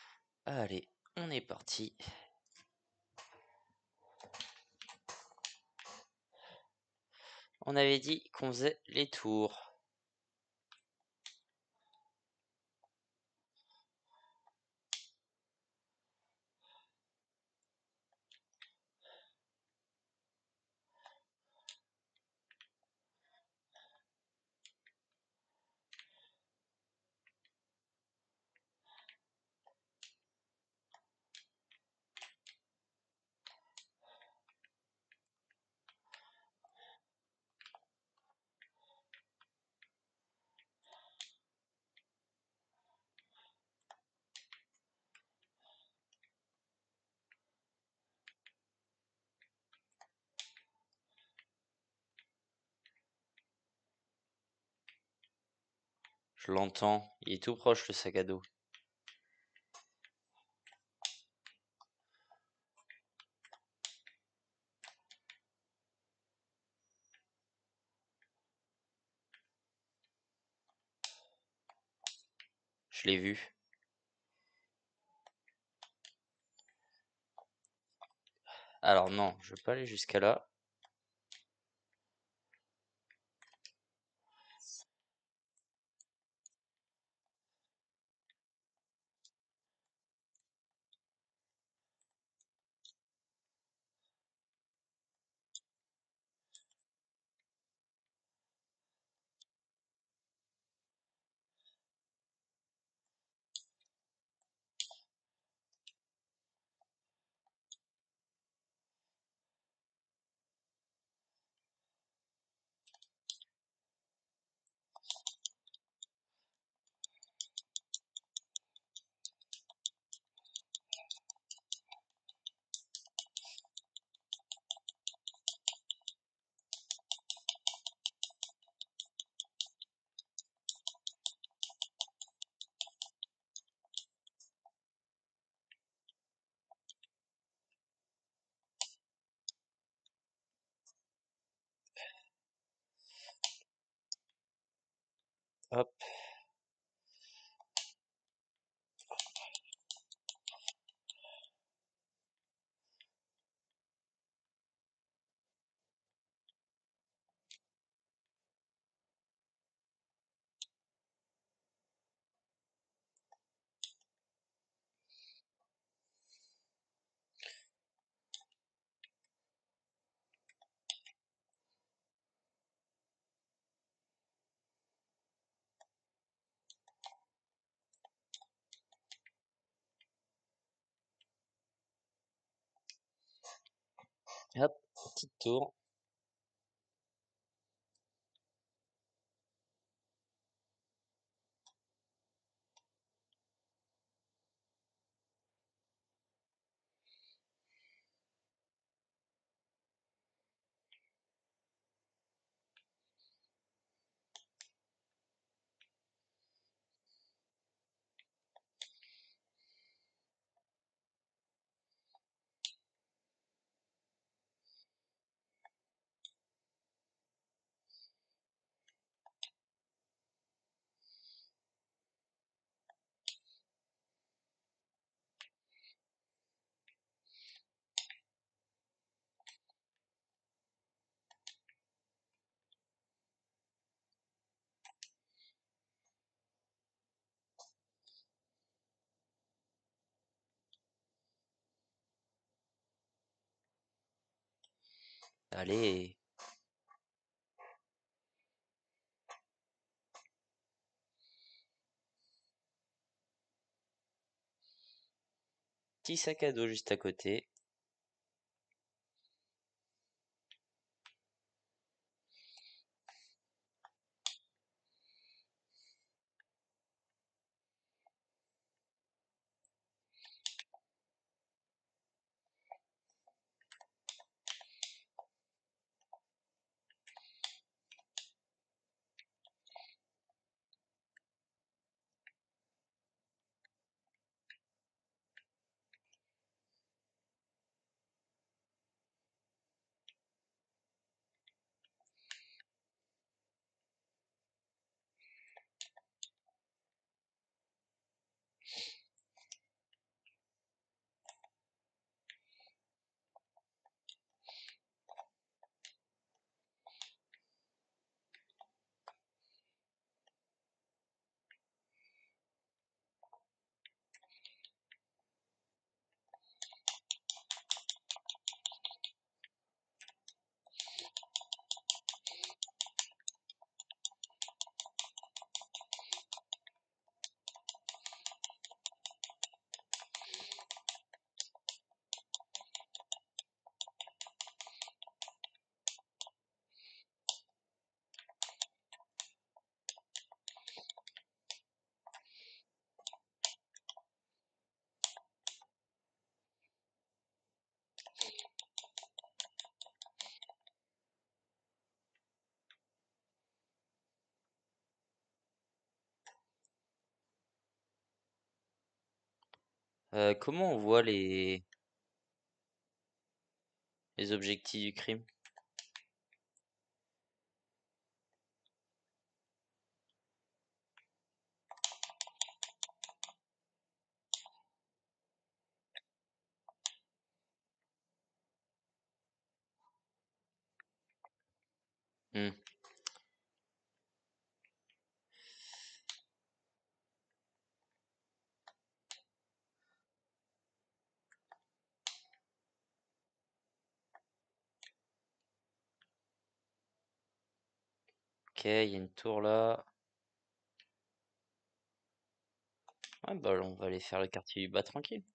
Allez, on est parti. On avait dit qu'on faisait les tours. Je l'entends, il est tout proche le sac à dos. Je l'ai vu. Alors non, je veux pas aller jusqu'à là. Hop. Hop, petit tour. Allez. Petit sac à dos juste à côté. Comment on voit les objectifs du crime? Hmm. Ok, il y a une tour là. Ouais, bah on va aller faire le quartier du bas tranquille.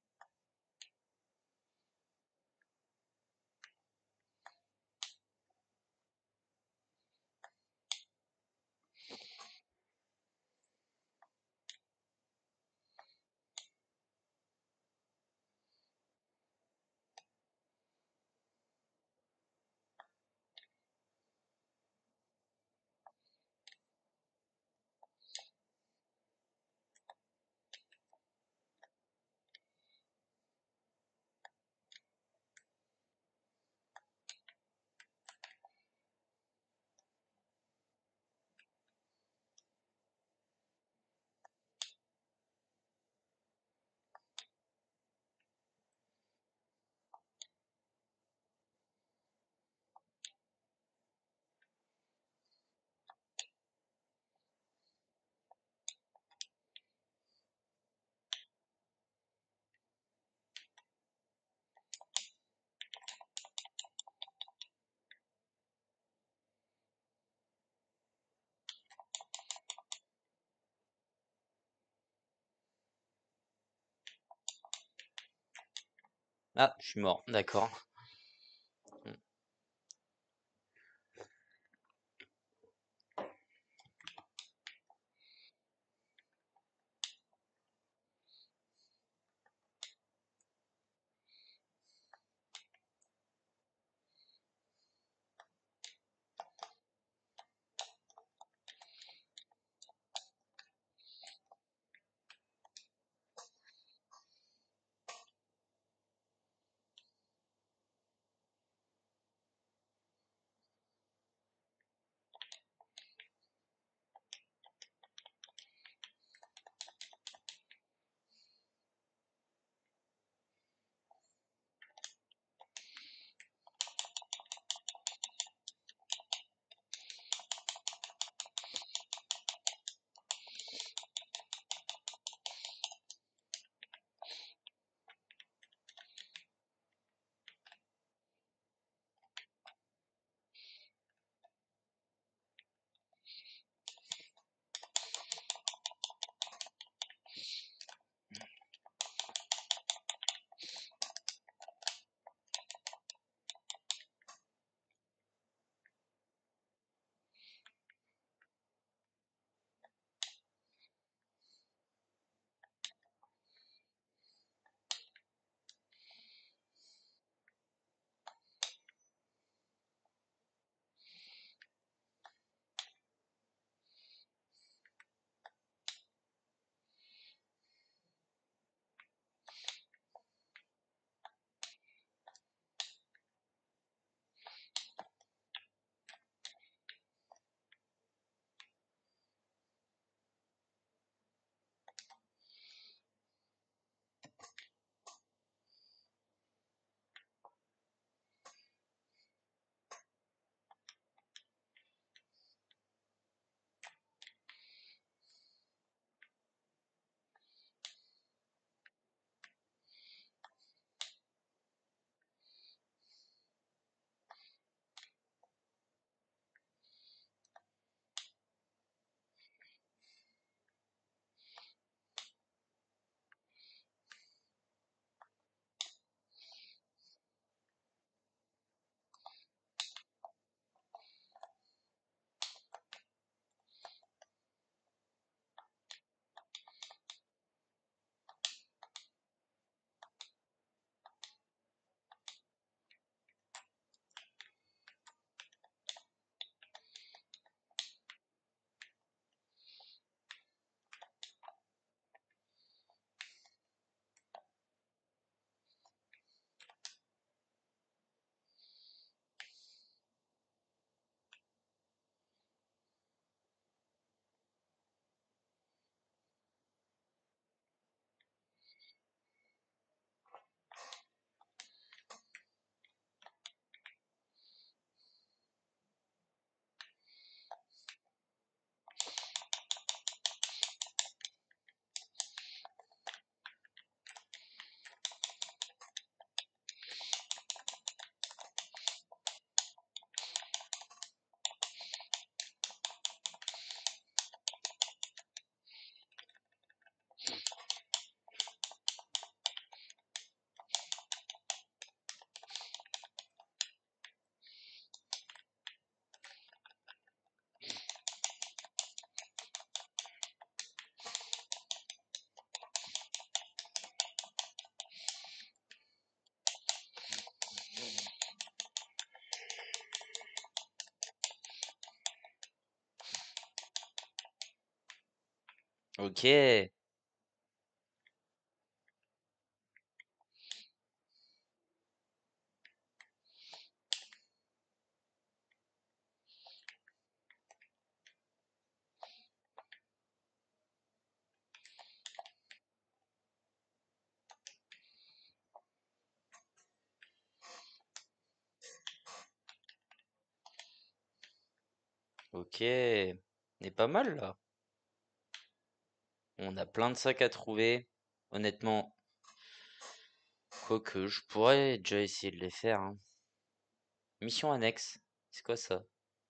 Ah, je suis mort, d'accord. Ok. Ok. On est pas mal là. On a plein de sacs à trouver. Honnêtement. Quoique, je pourrais déjà essayer de les faire. Hein. Mission annexe. C'est quoi ça?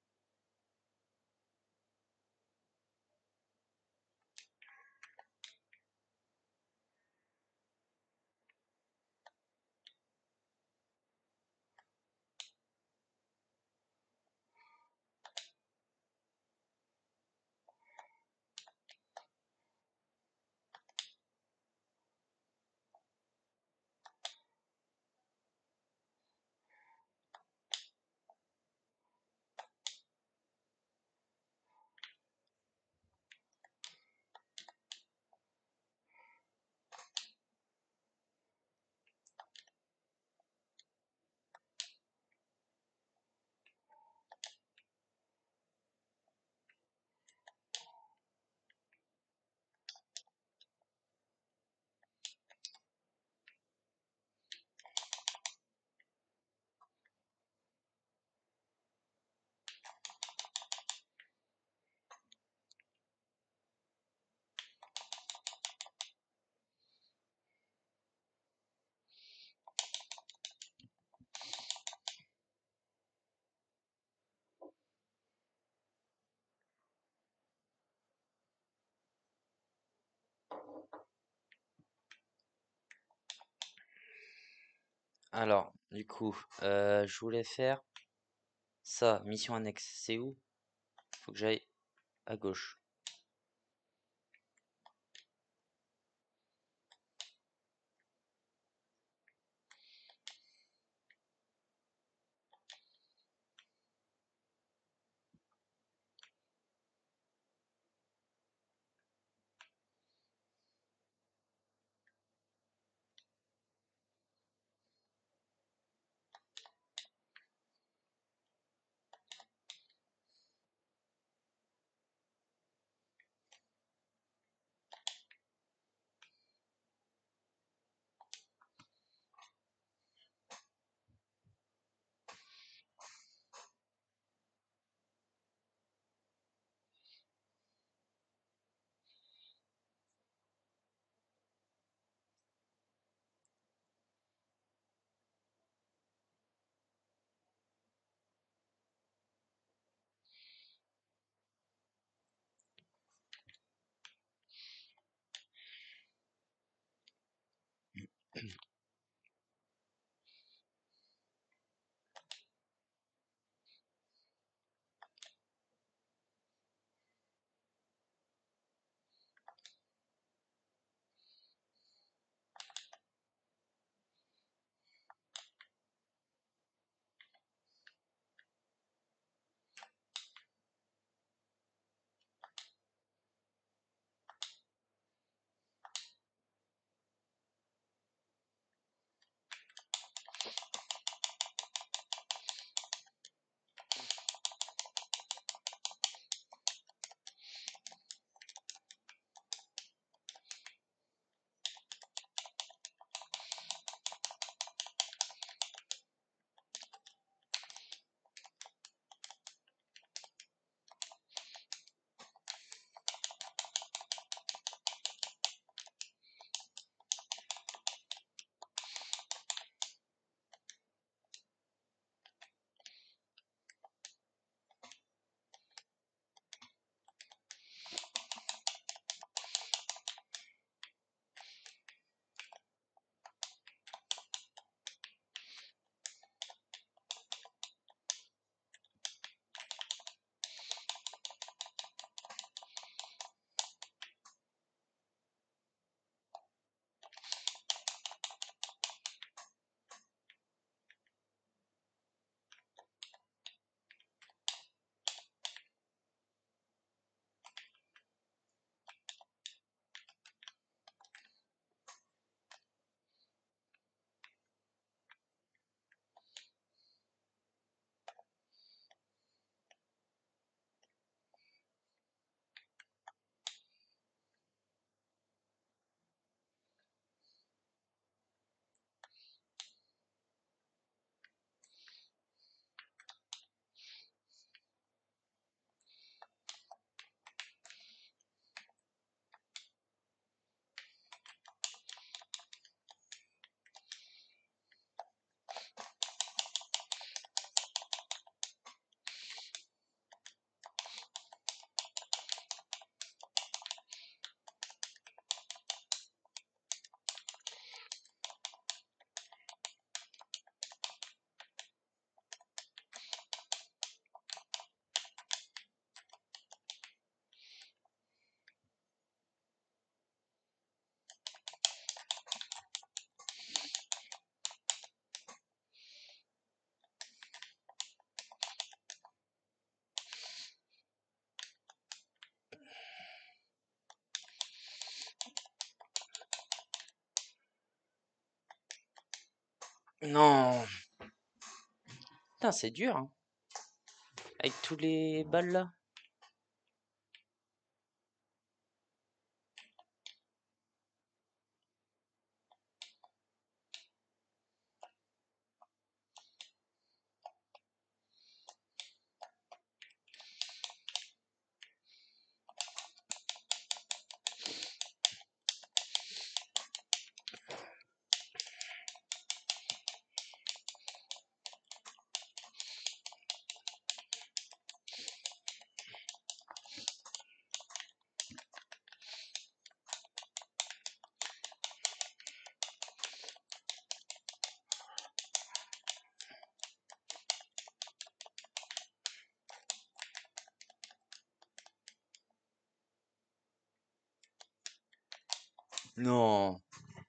Alors, du coup, je voulais faire ça, mission annexe. C'est où? Faut que j'aille à gauche. Non. Putain, c'est dur, hein. Avec tous les balles là. Non.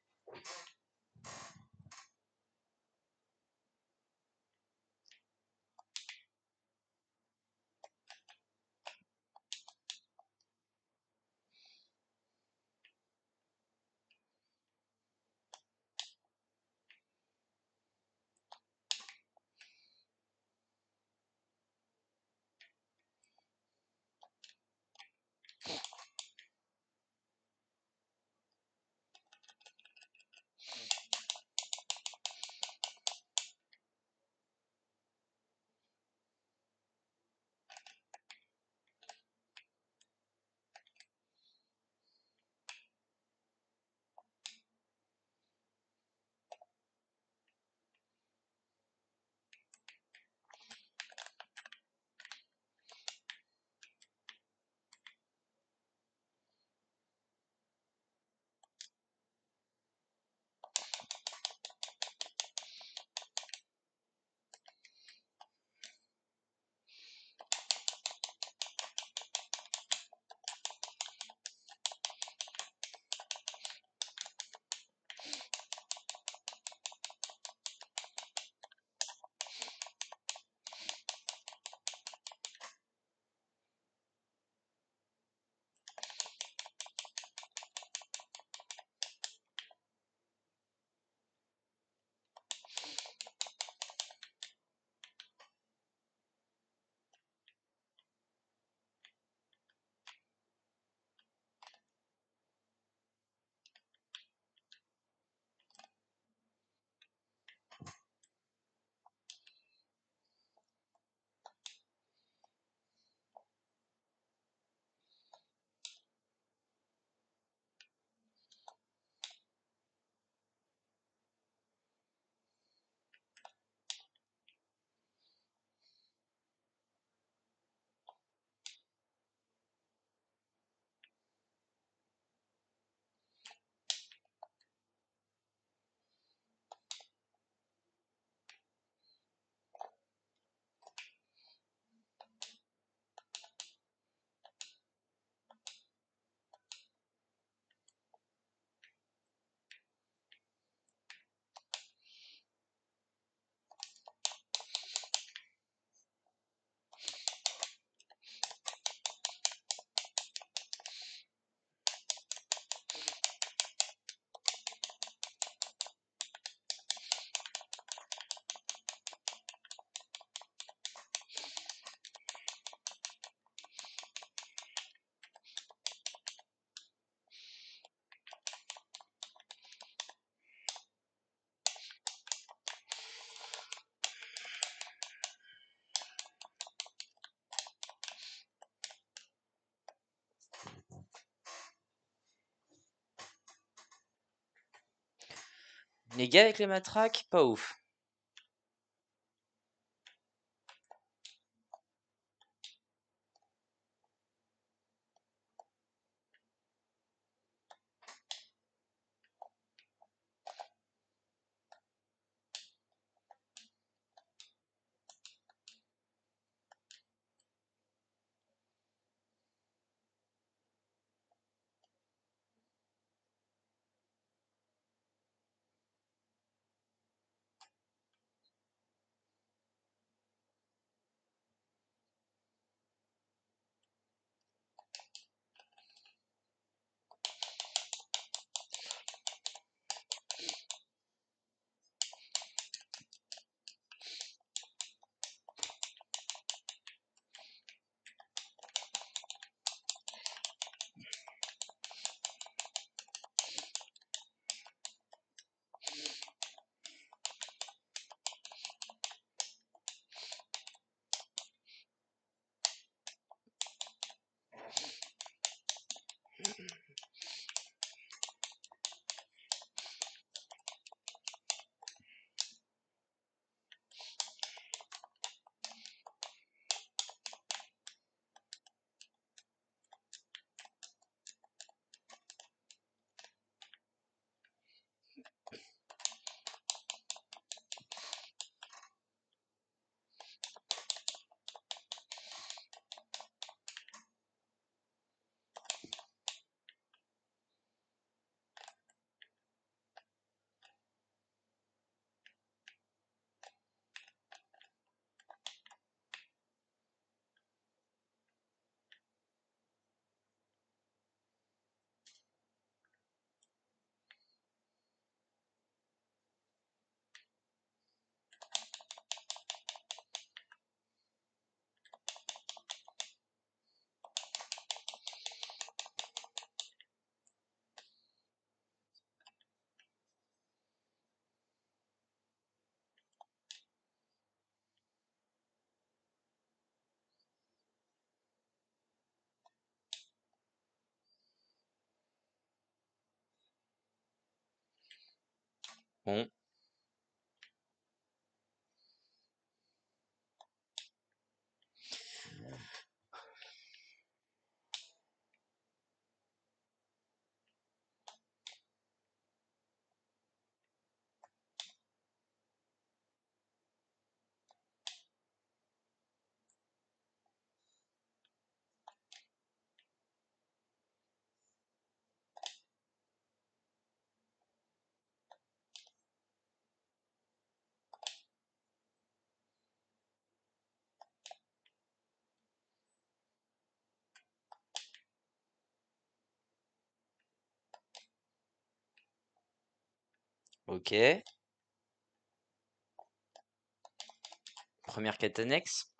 Les gars avec les matraques, pas ouf. Bon. Ok. Première quête annexe.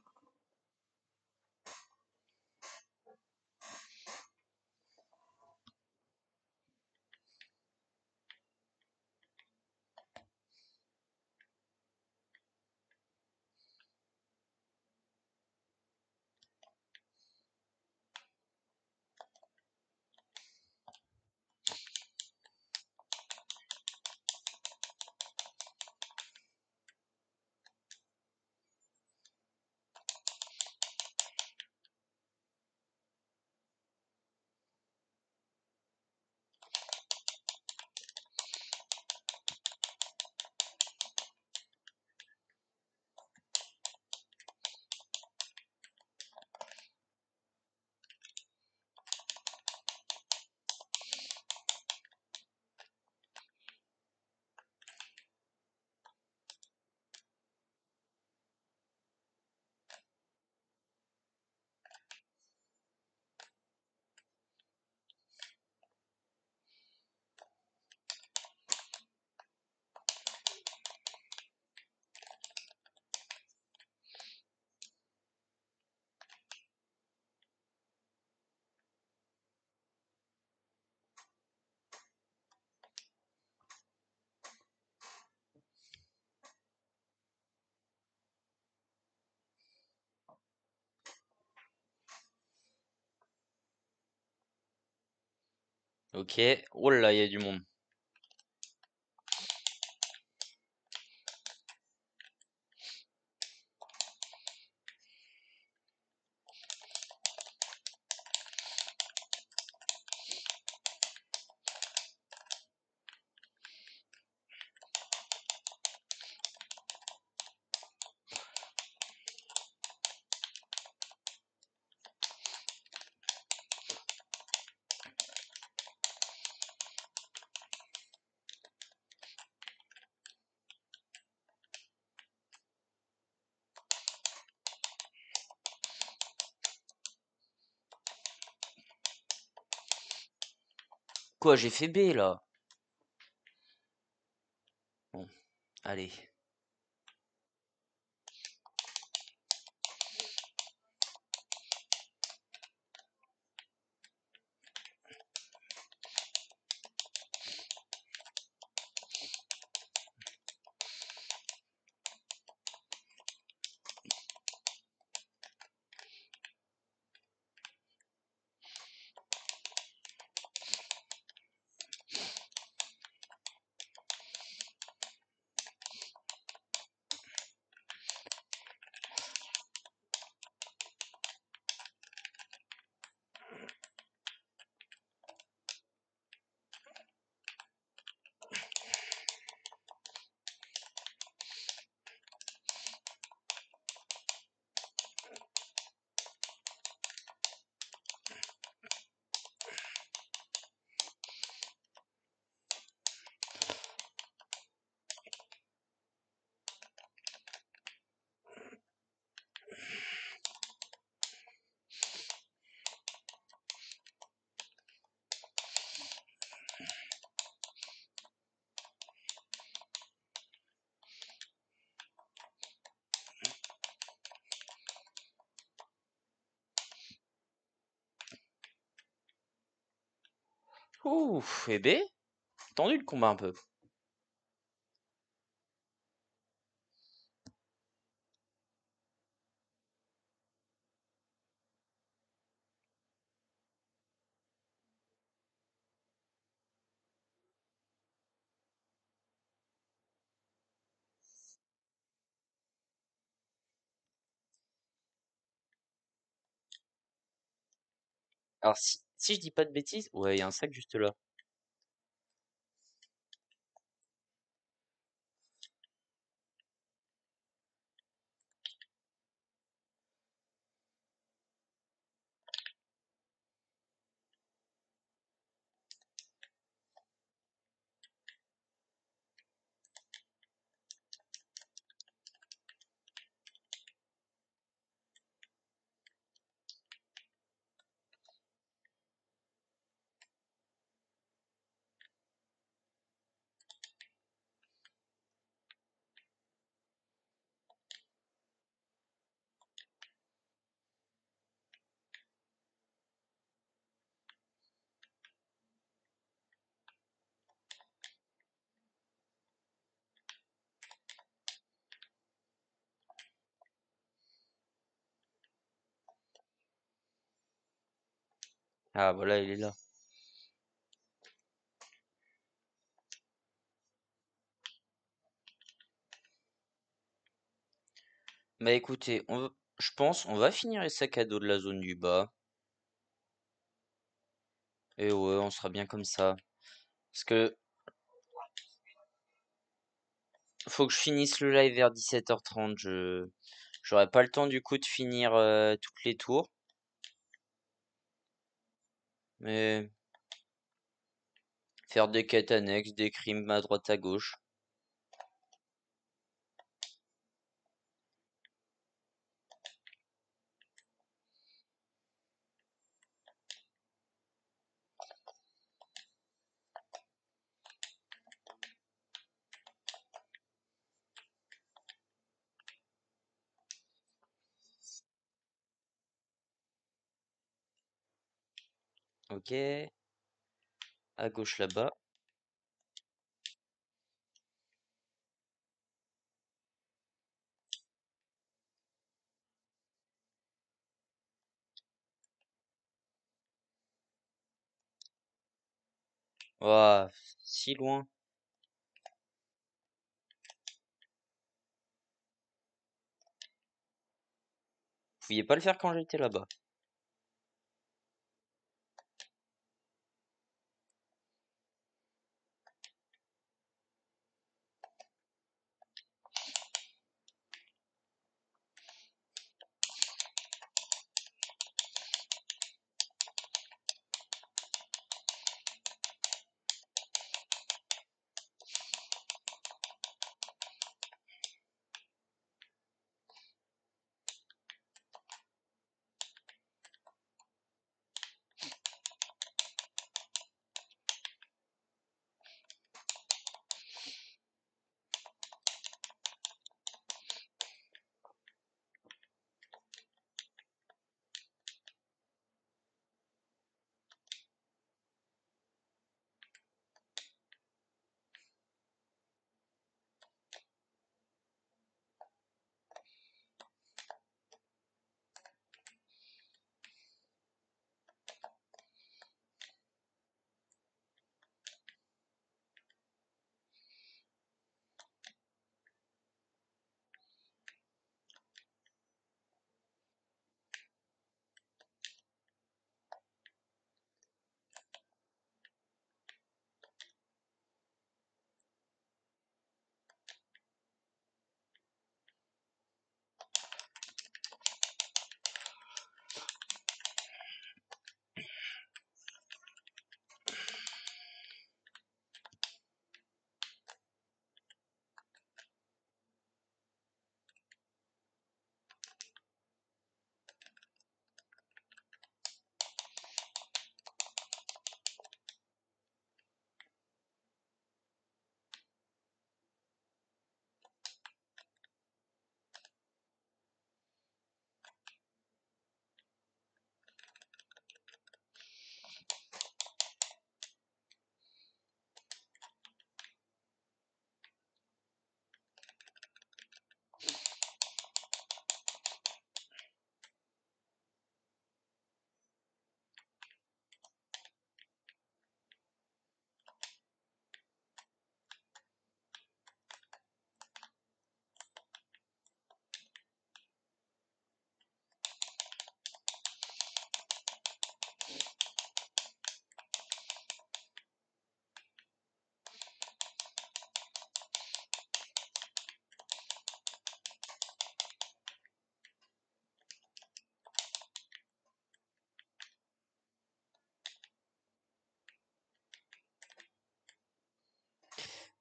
Ok. Oh là, il y a du monde. Quoi, j'ai fait B là? Bon, allez. Ouf, et B? Tendu le combat un peu. Alors si je dis pas de bêtises, ouais, il y a un sac juste là. Ah voilà, il est là. Bah écoutez, je pense on va finir les sacs à dos de la zone du bas. Et ouais, on sera bien comme ça. Parce que faut que je finisse le live vers 17h30. J'aurai pas le temps du coup de finir toutes les tours. Mais faire des quêtes annexes, des crimes à droite à gauche. Ok. À gauche là-bas. Ouah, si loin. Vous pouviez pas le faire quand j'étais là-bas.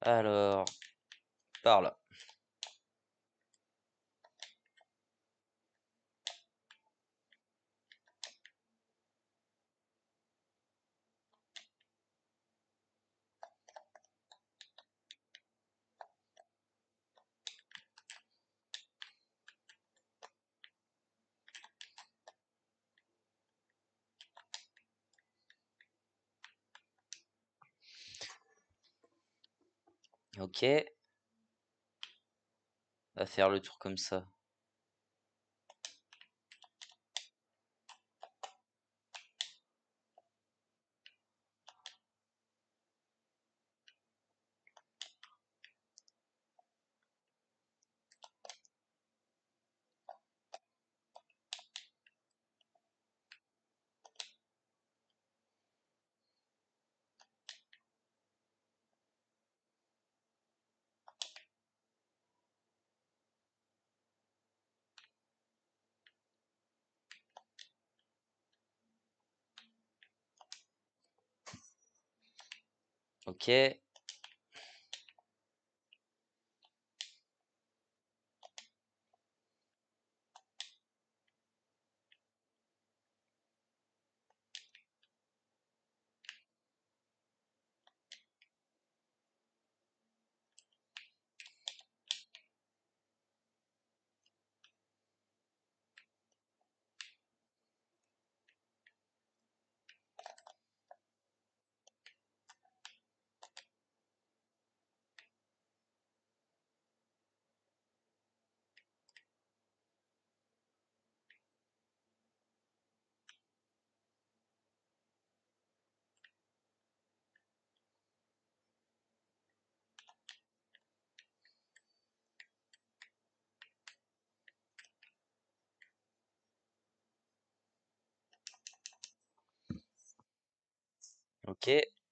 Alors, par là. Ok. On va faire le tour comme ça. Ok. Ok.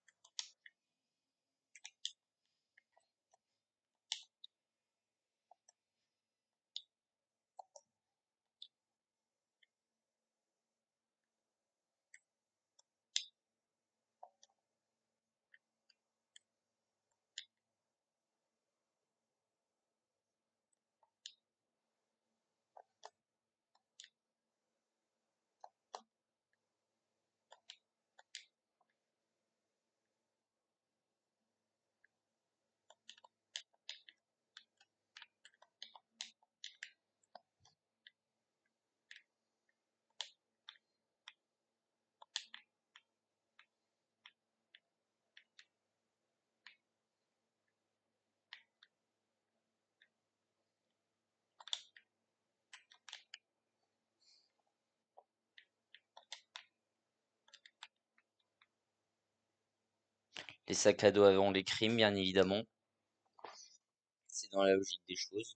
Les sacs à dos avant les crimes, bien évidemment. C'est dans la logique des choses.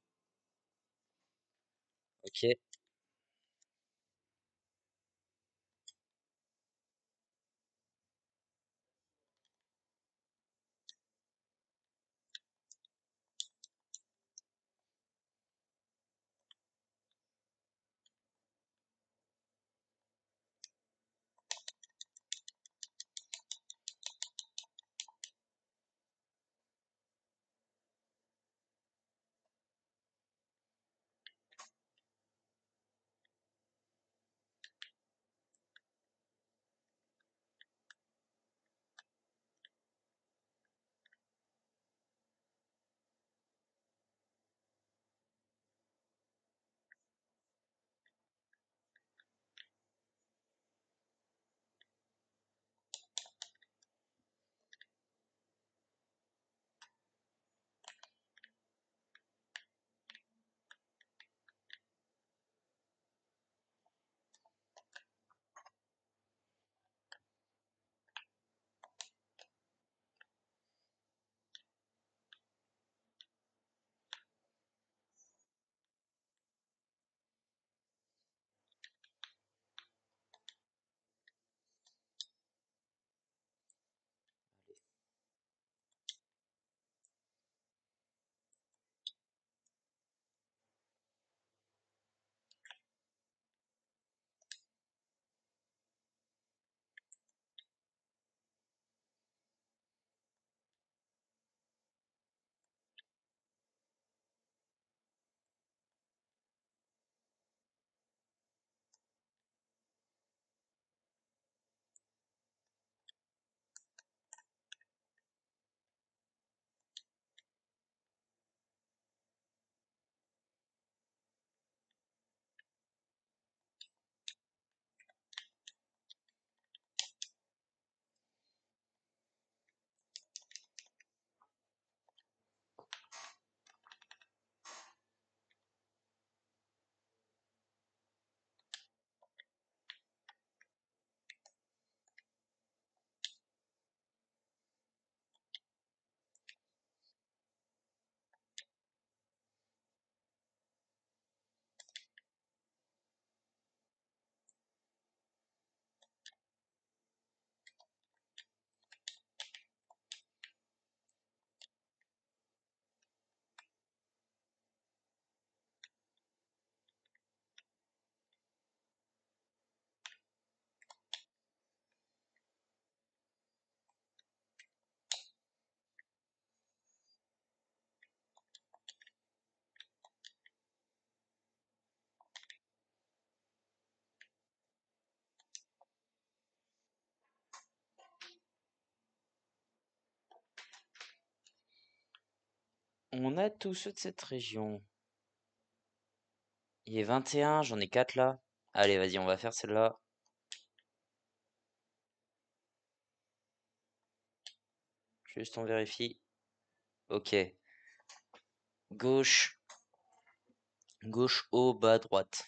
Ok. On a tous ceux de cette région. Il est 21, j'en ai 4 là. Allez, vas-y, on va faire celle-là. Juste on vérifie. Ok. Gauche. Gauche, haut, bas, droite.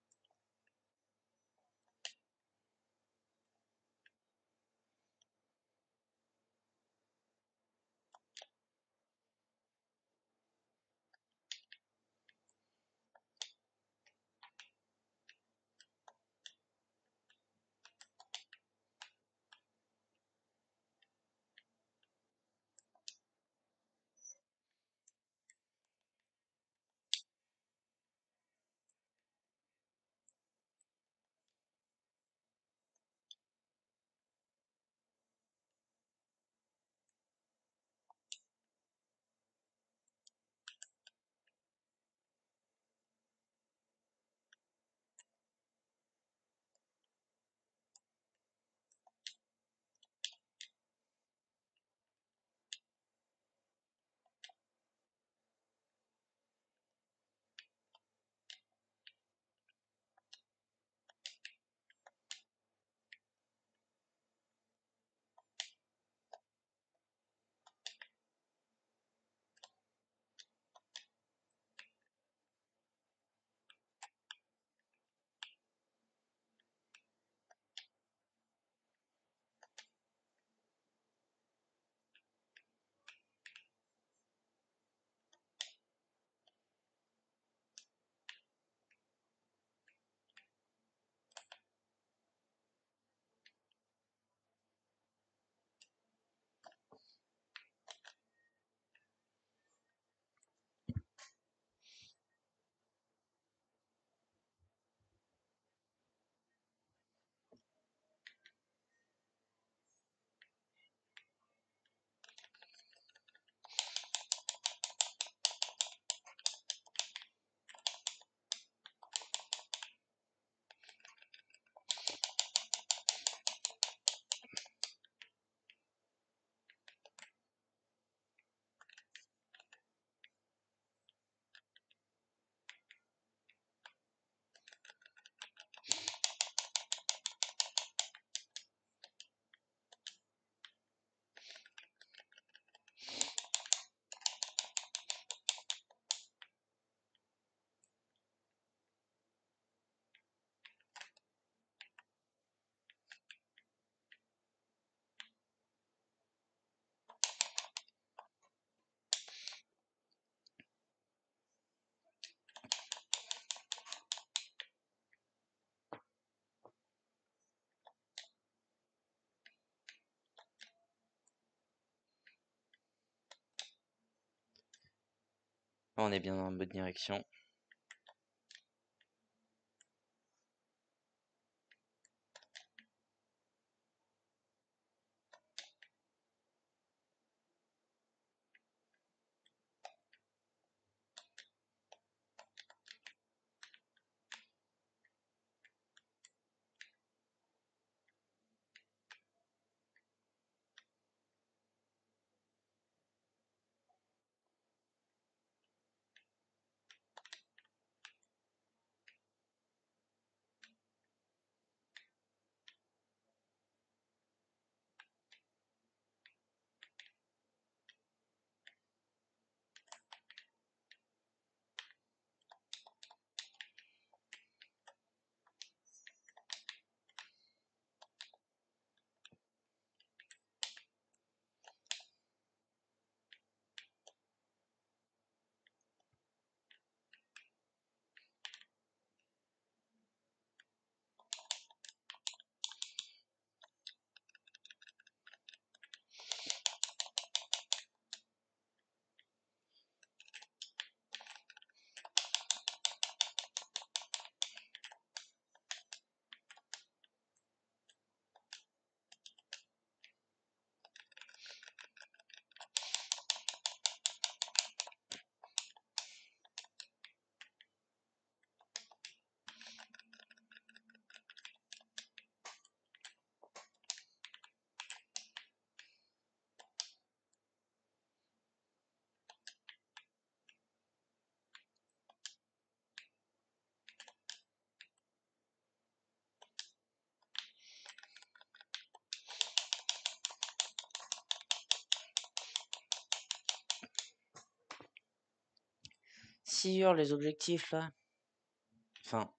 On est bien dans la bonne direction. sûr les objectifs là. Enfin.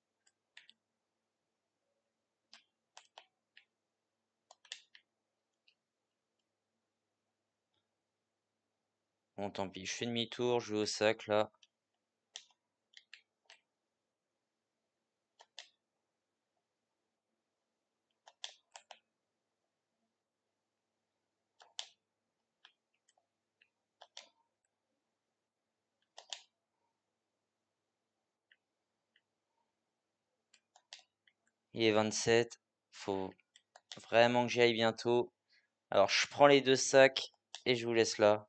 Bon, tant pis, je fais demi-tour, je vais au sac là. Il est 27. Faut vraiment que j'y aille bientôt. Alors, je prends les 2 sacs et je vous laisse là.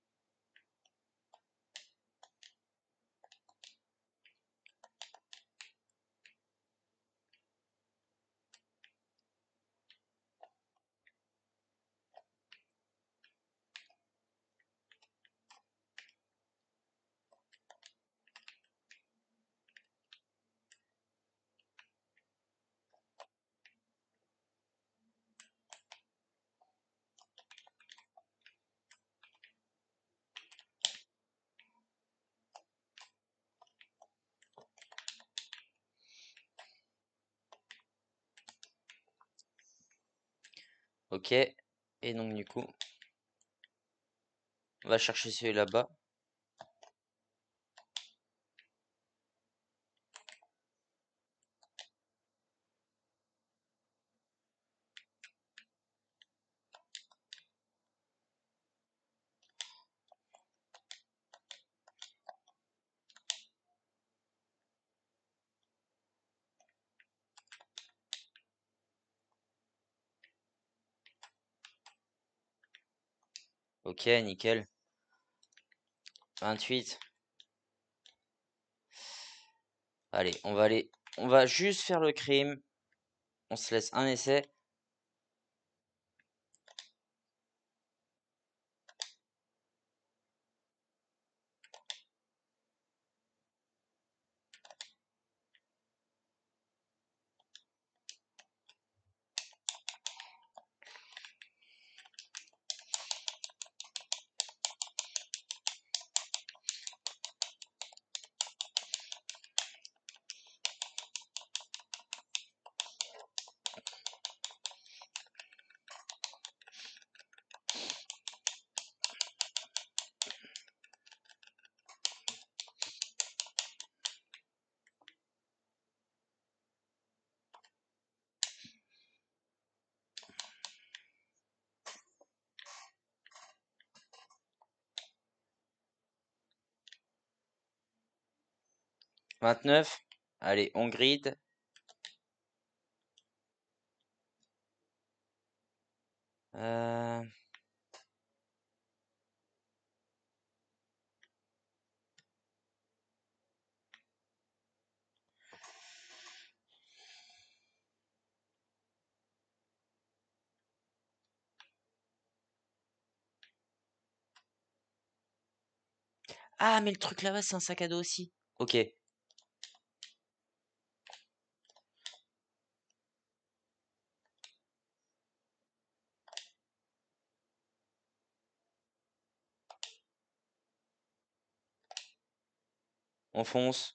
Ok. Et donc, du coup, on va chercher celui là-bas. Ok, nickel. 28. Allez, on va aller. On va juste faire le crime. On se laisse un essai. « 29. Allez, on grid. Ah, mais le truc là-bas, c'est un sac à dos aussi. Ok. On fonce.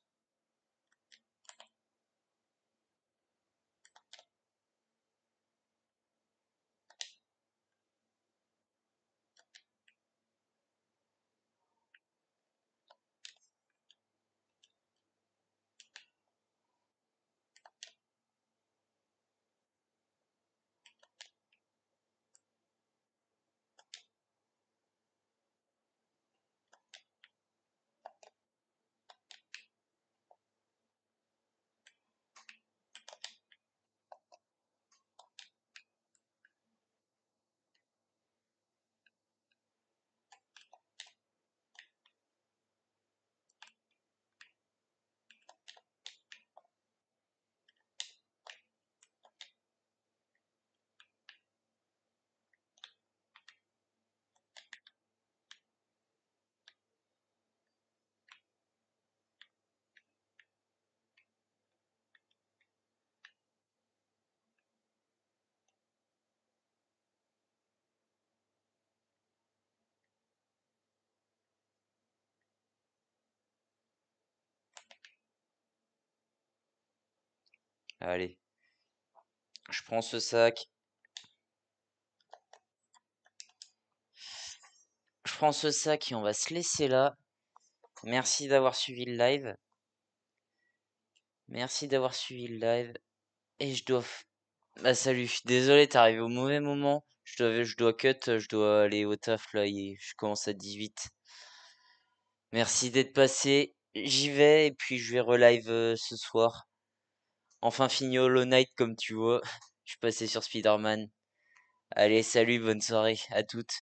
Allez. Je prends ce sac. Je prends ce sac et on va se laisser là. Merci d'avoir suivi le live. Merci d'avoir suivi le live. Et je dois... Bah salut, désolé, t'es arrivé au mauvais moment. Je dois cut, je dois aller au taf là, je commence à 18. Merci d'être passé. J'y vais et puis je vais relive ce soir. Enfin fini Hollow Knight comme tu vois. Je suis passé sur Spider-Man. Allez, salut, bonne soirée à toutes.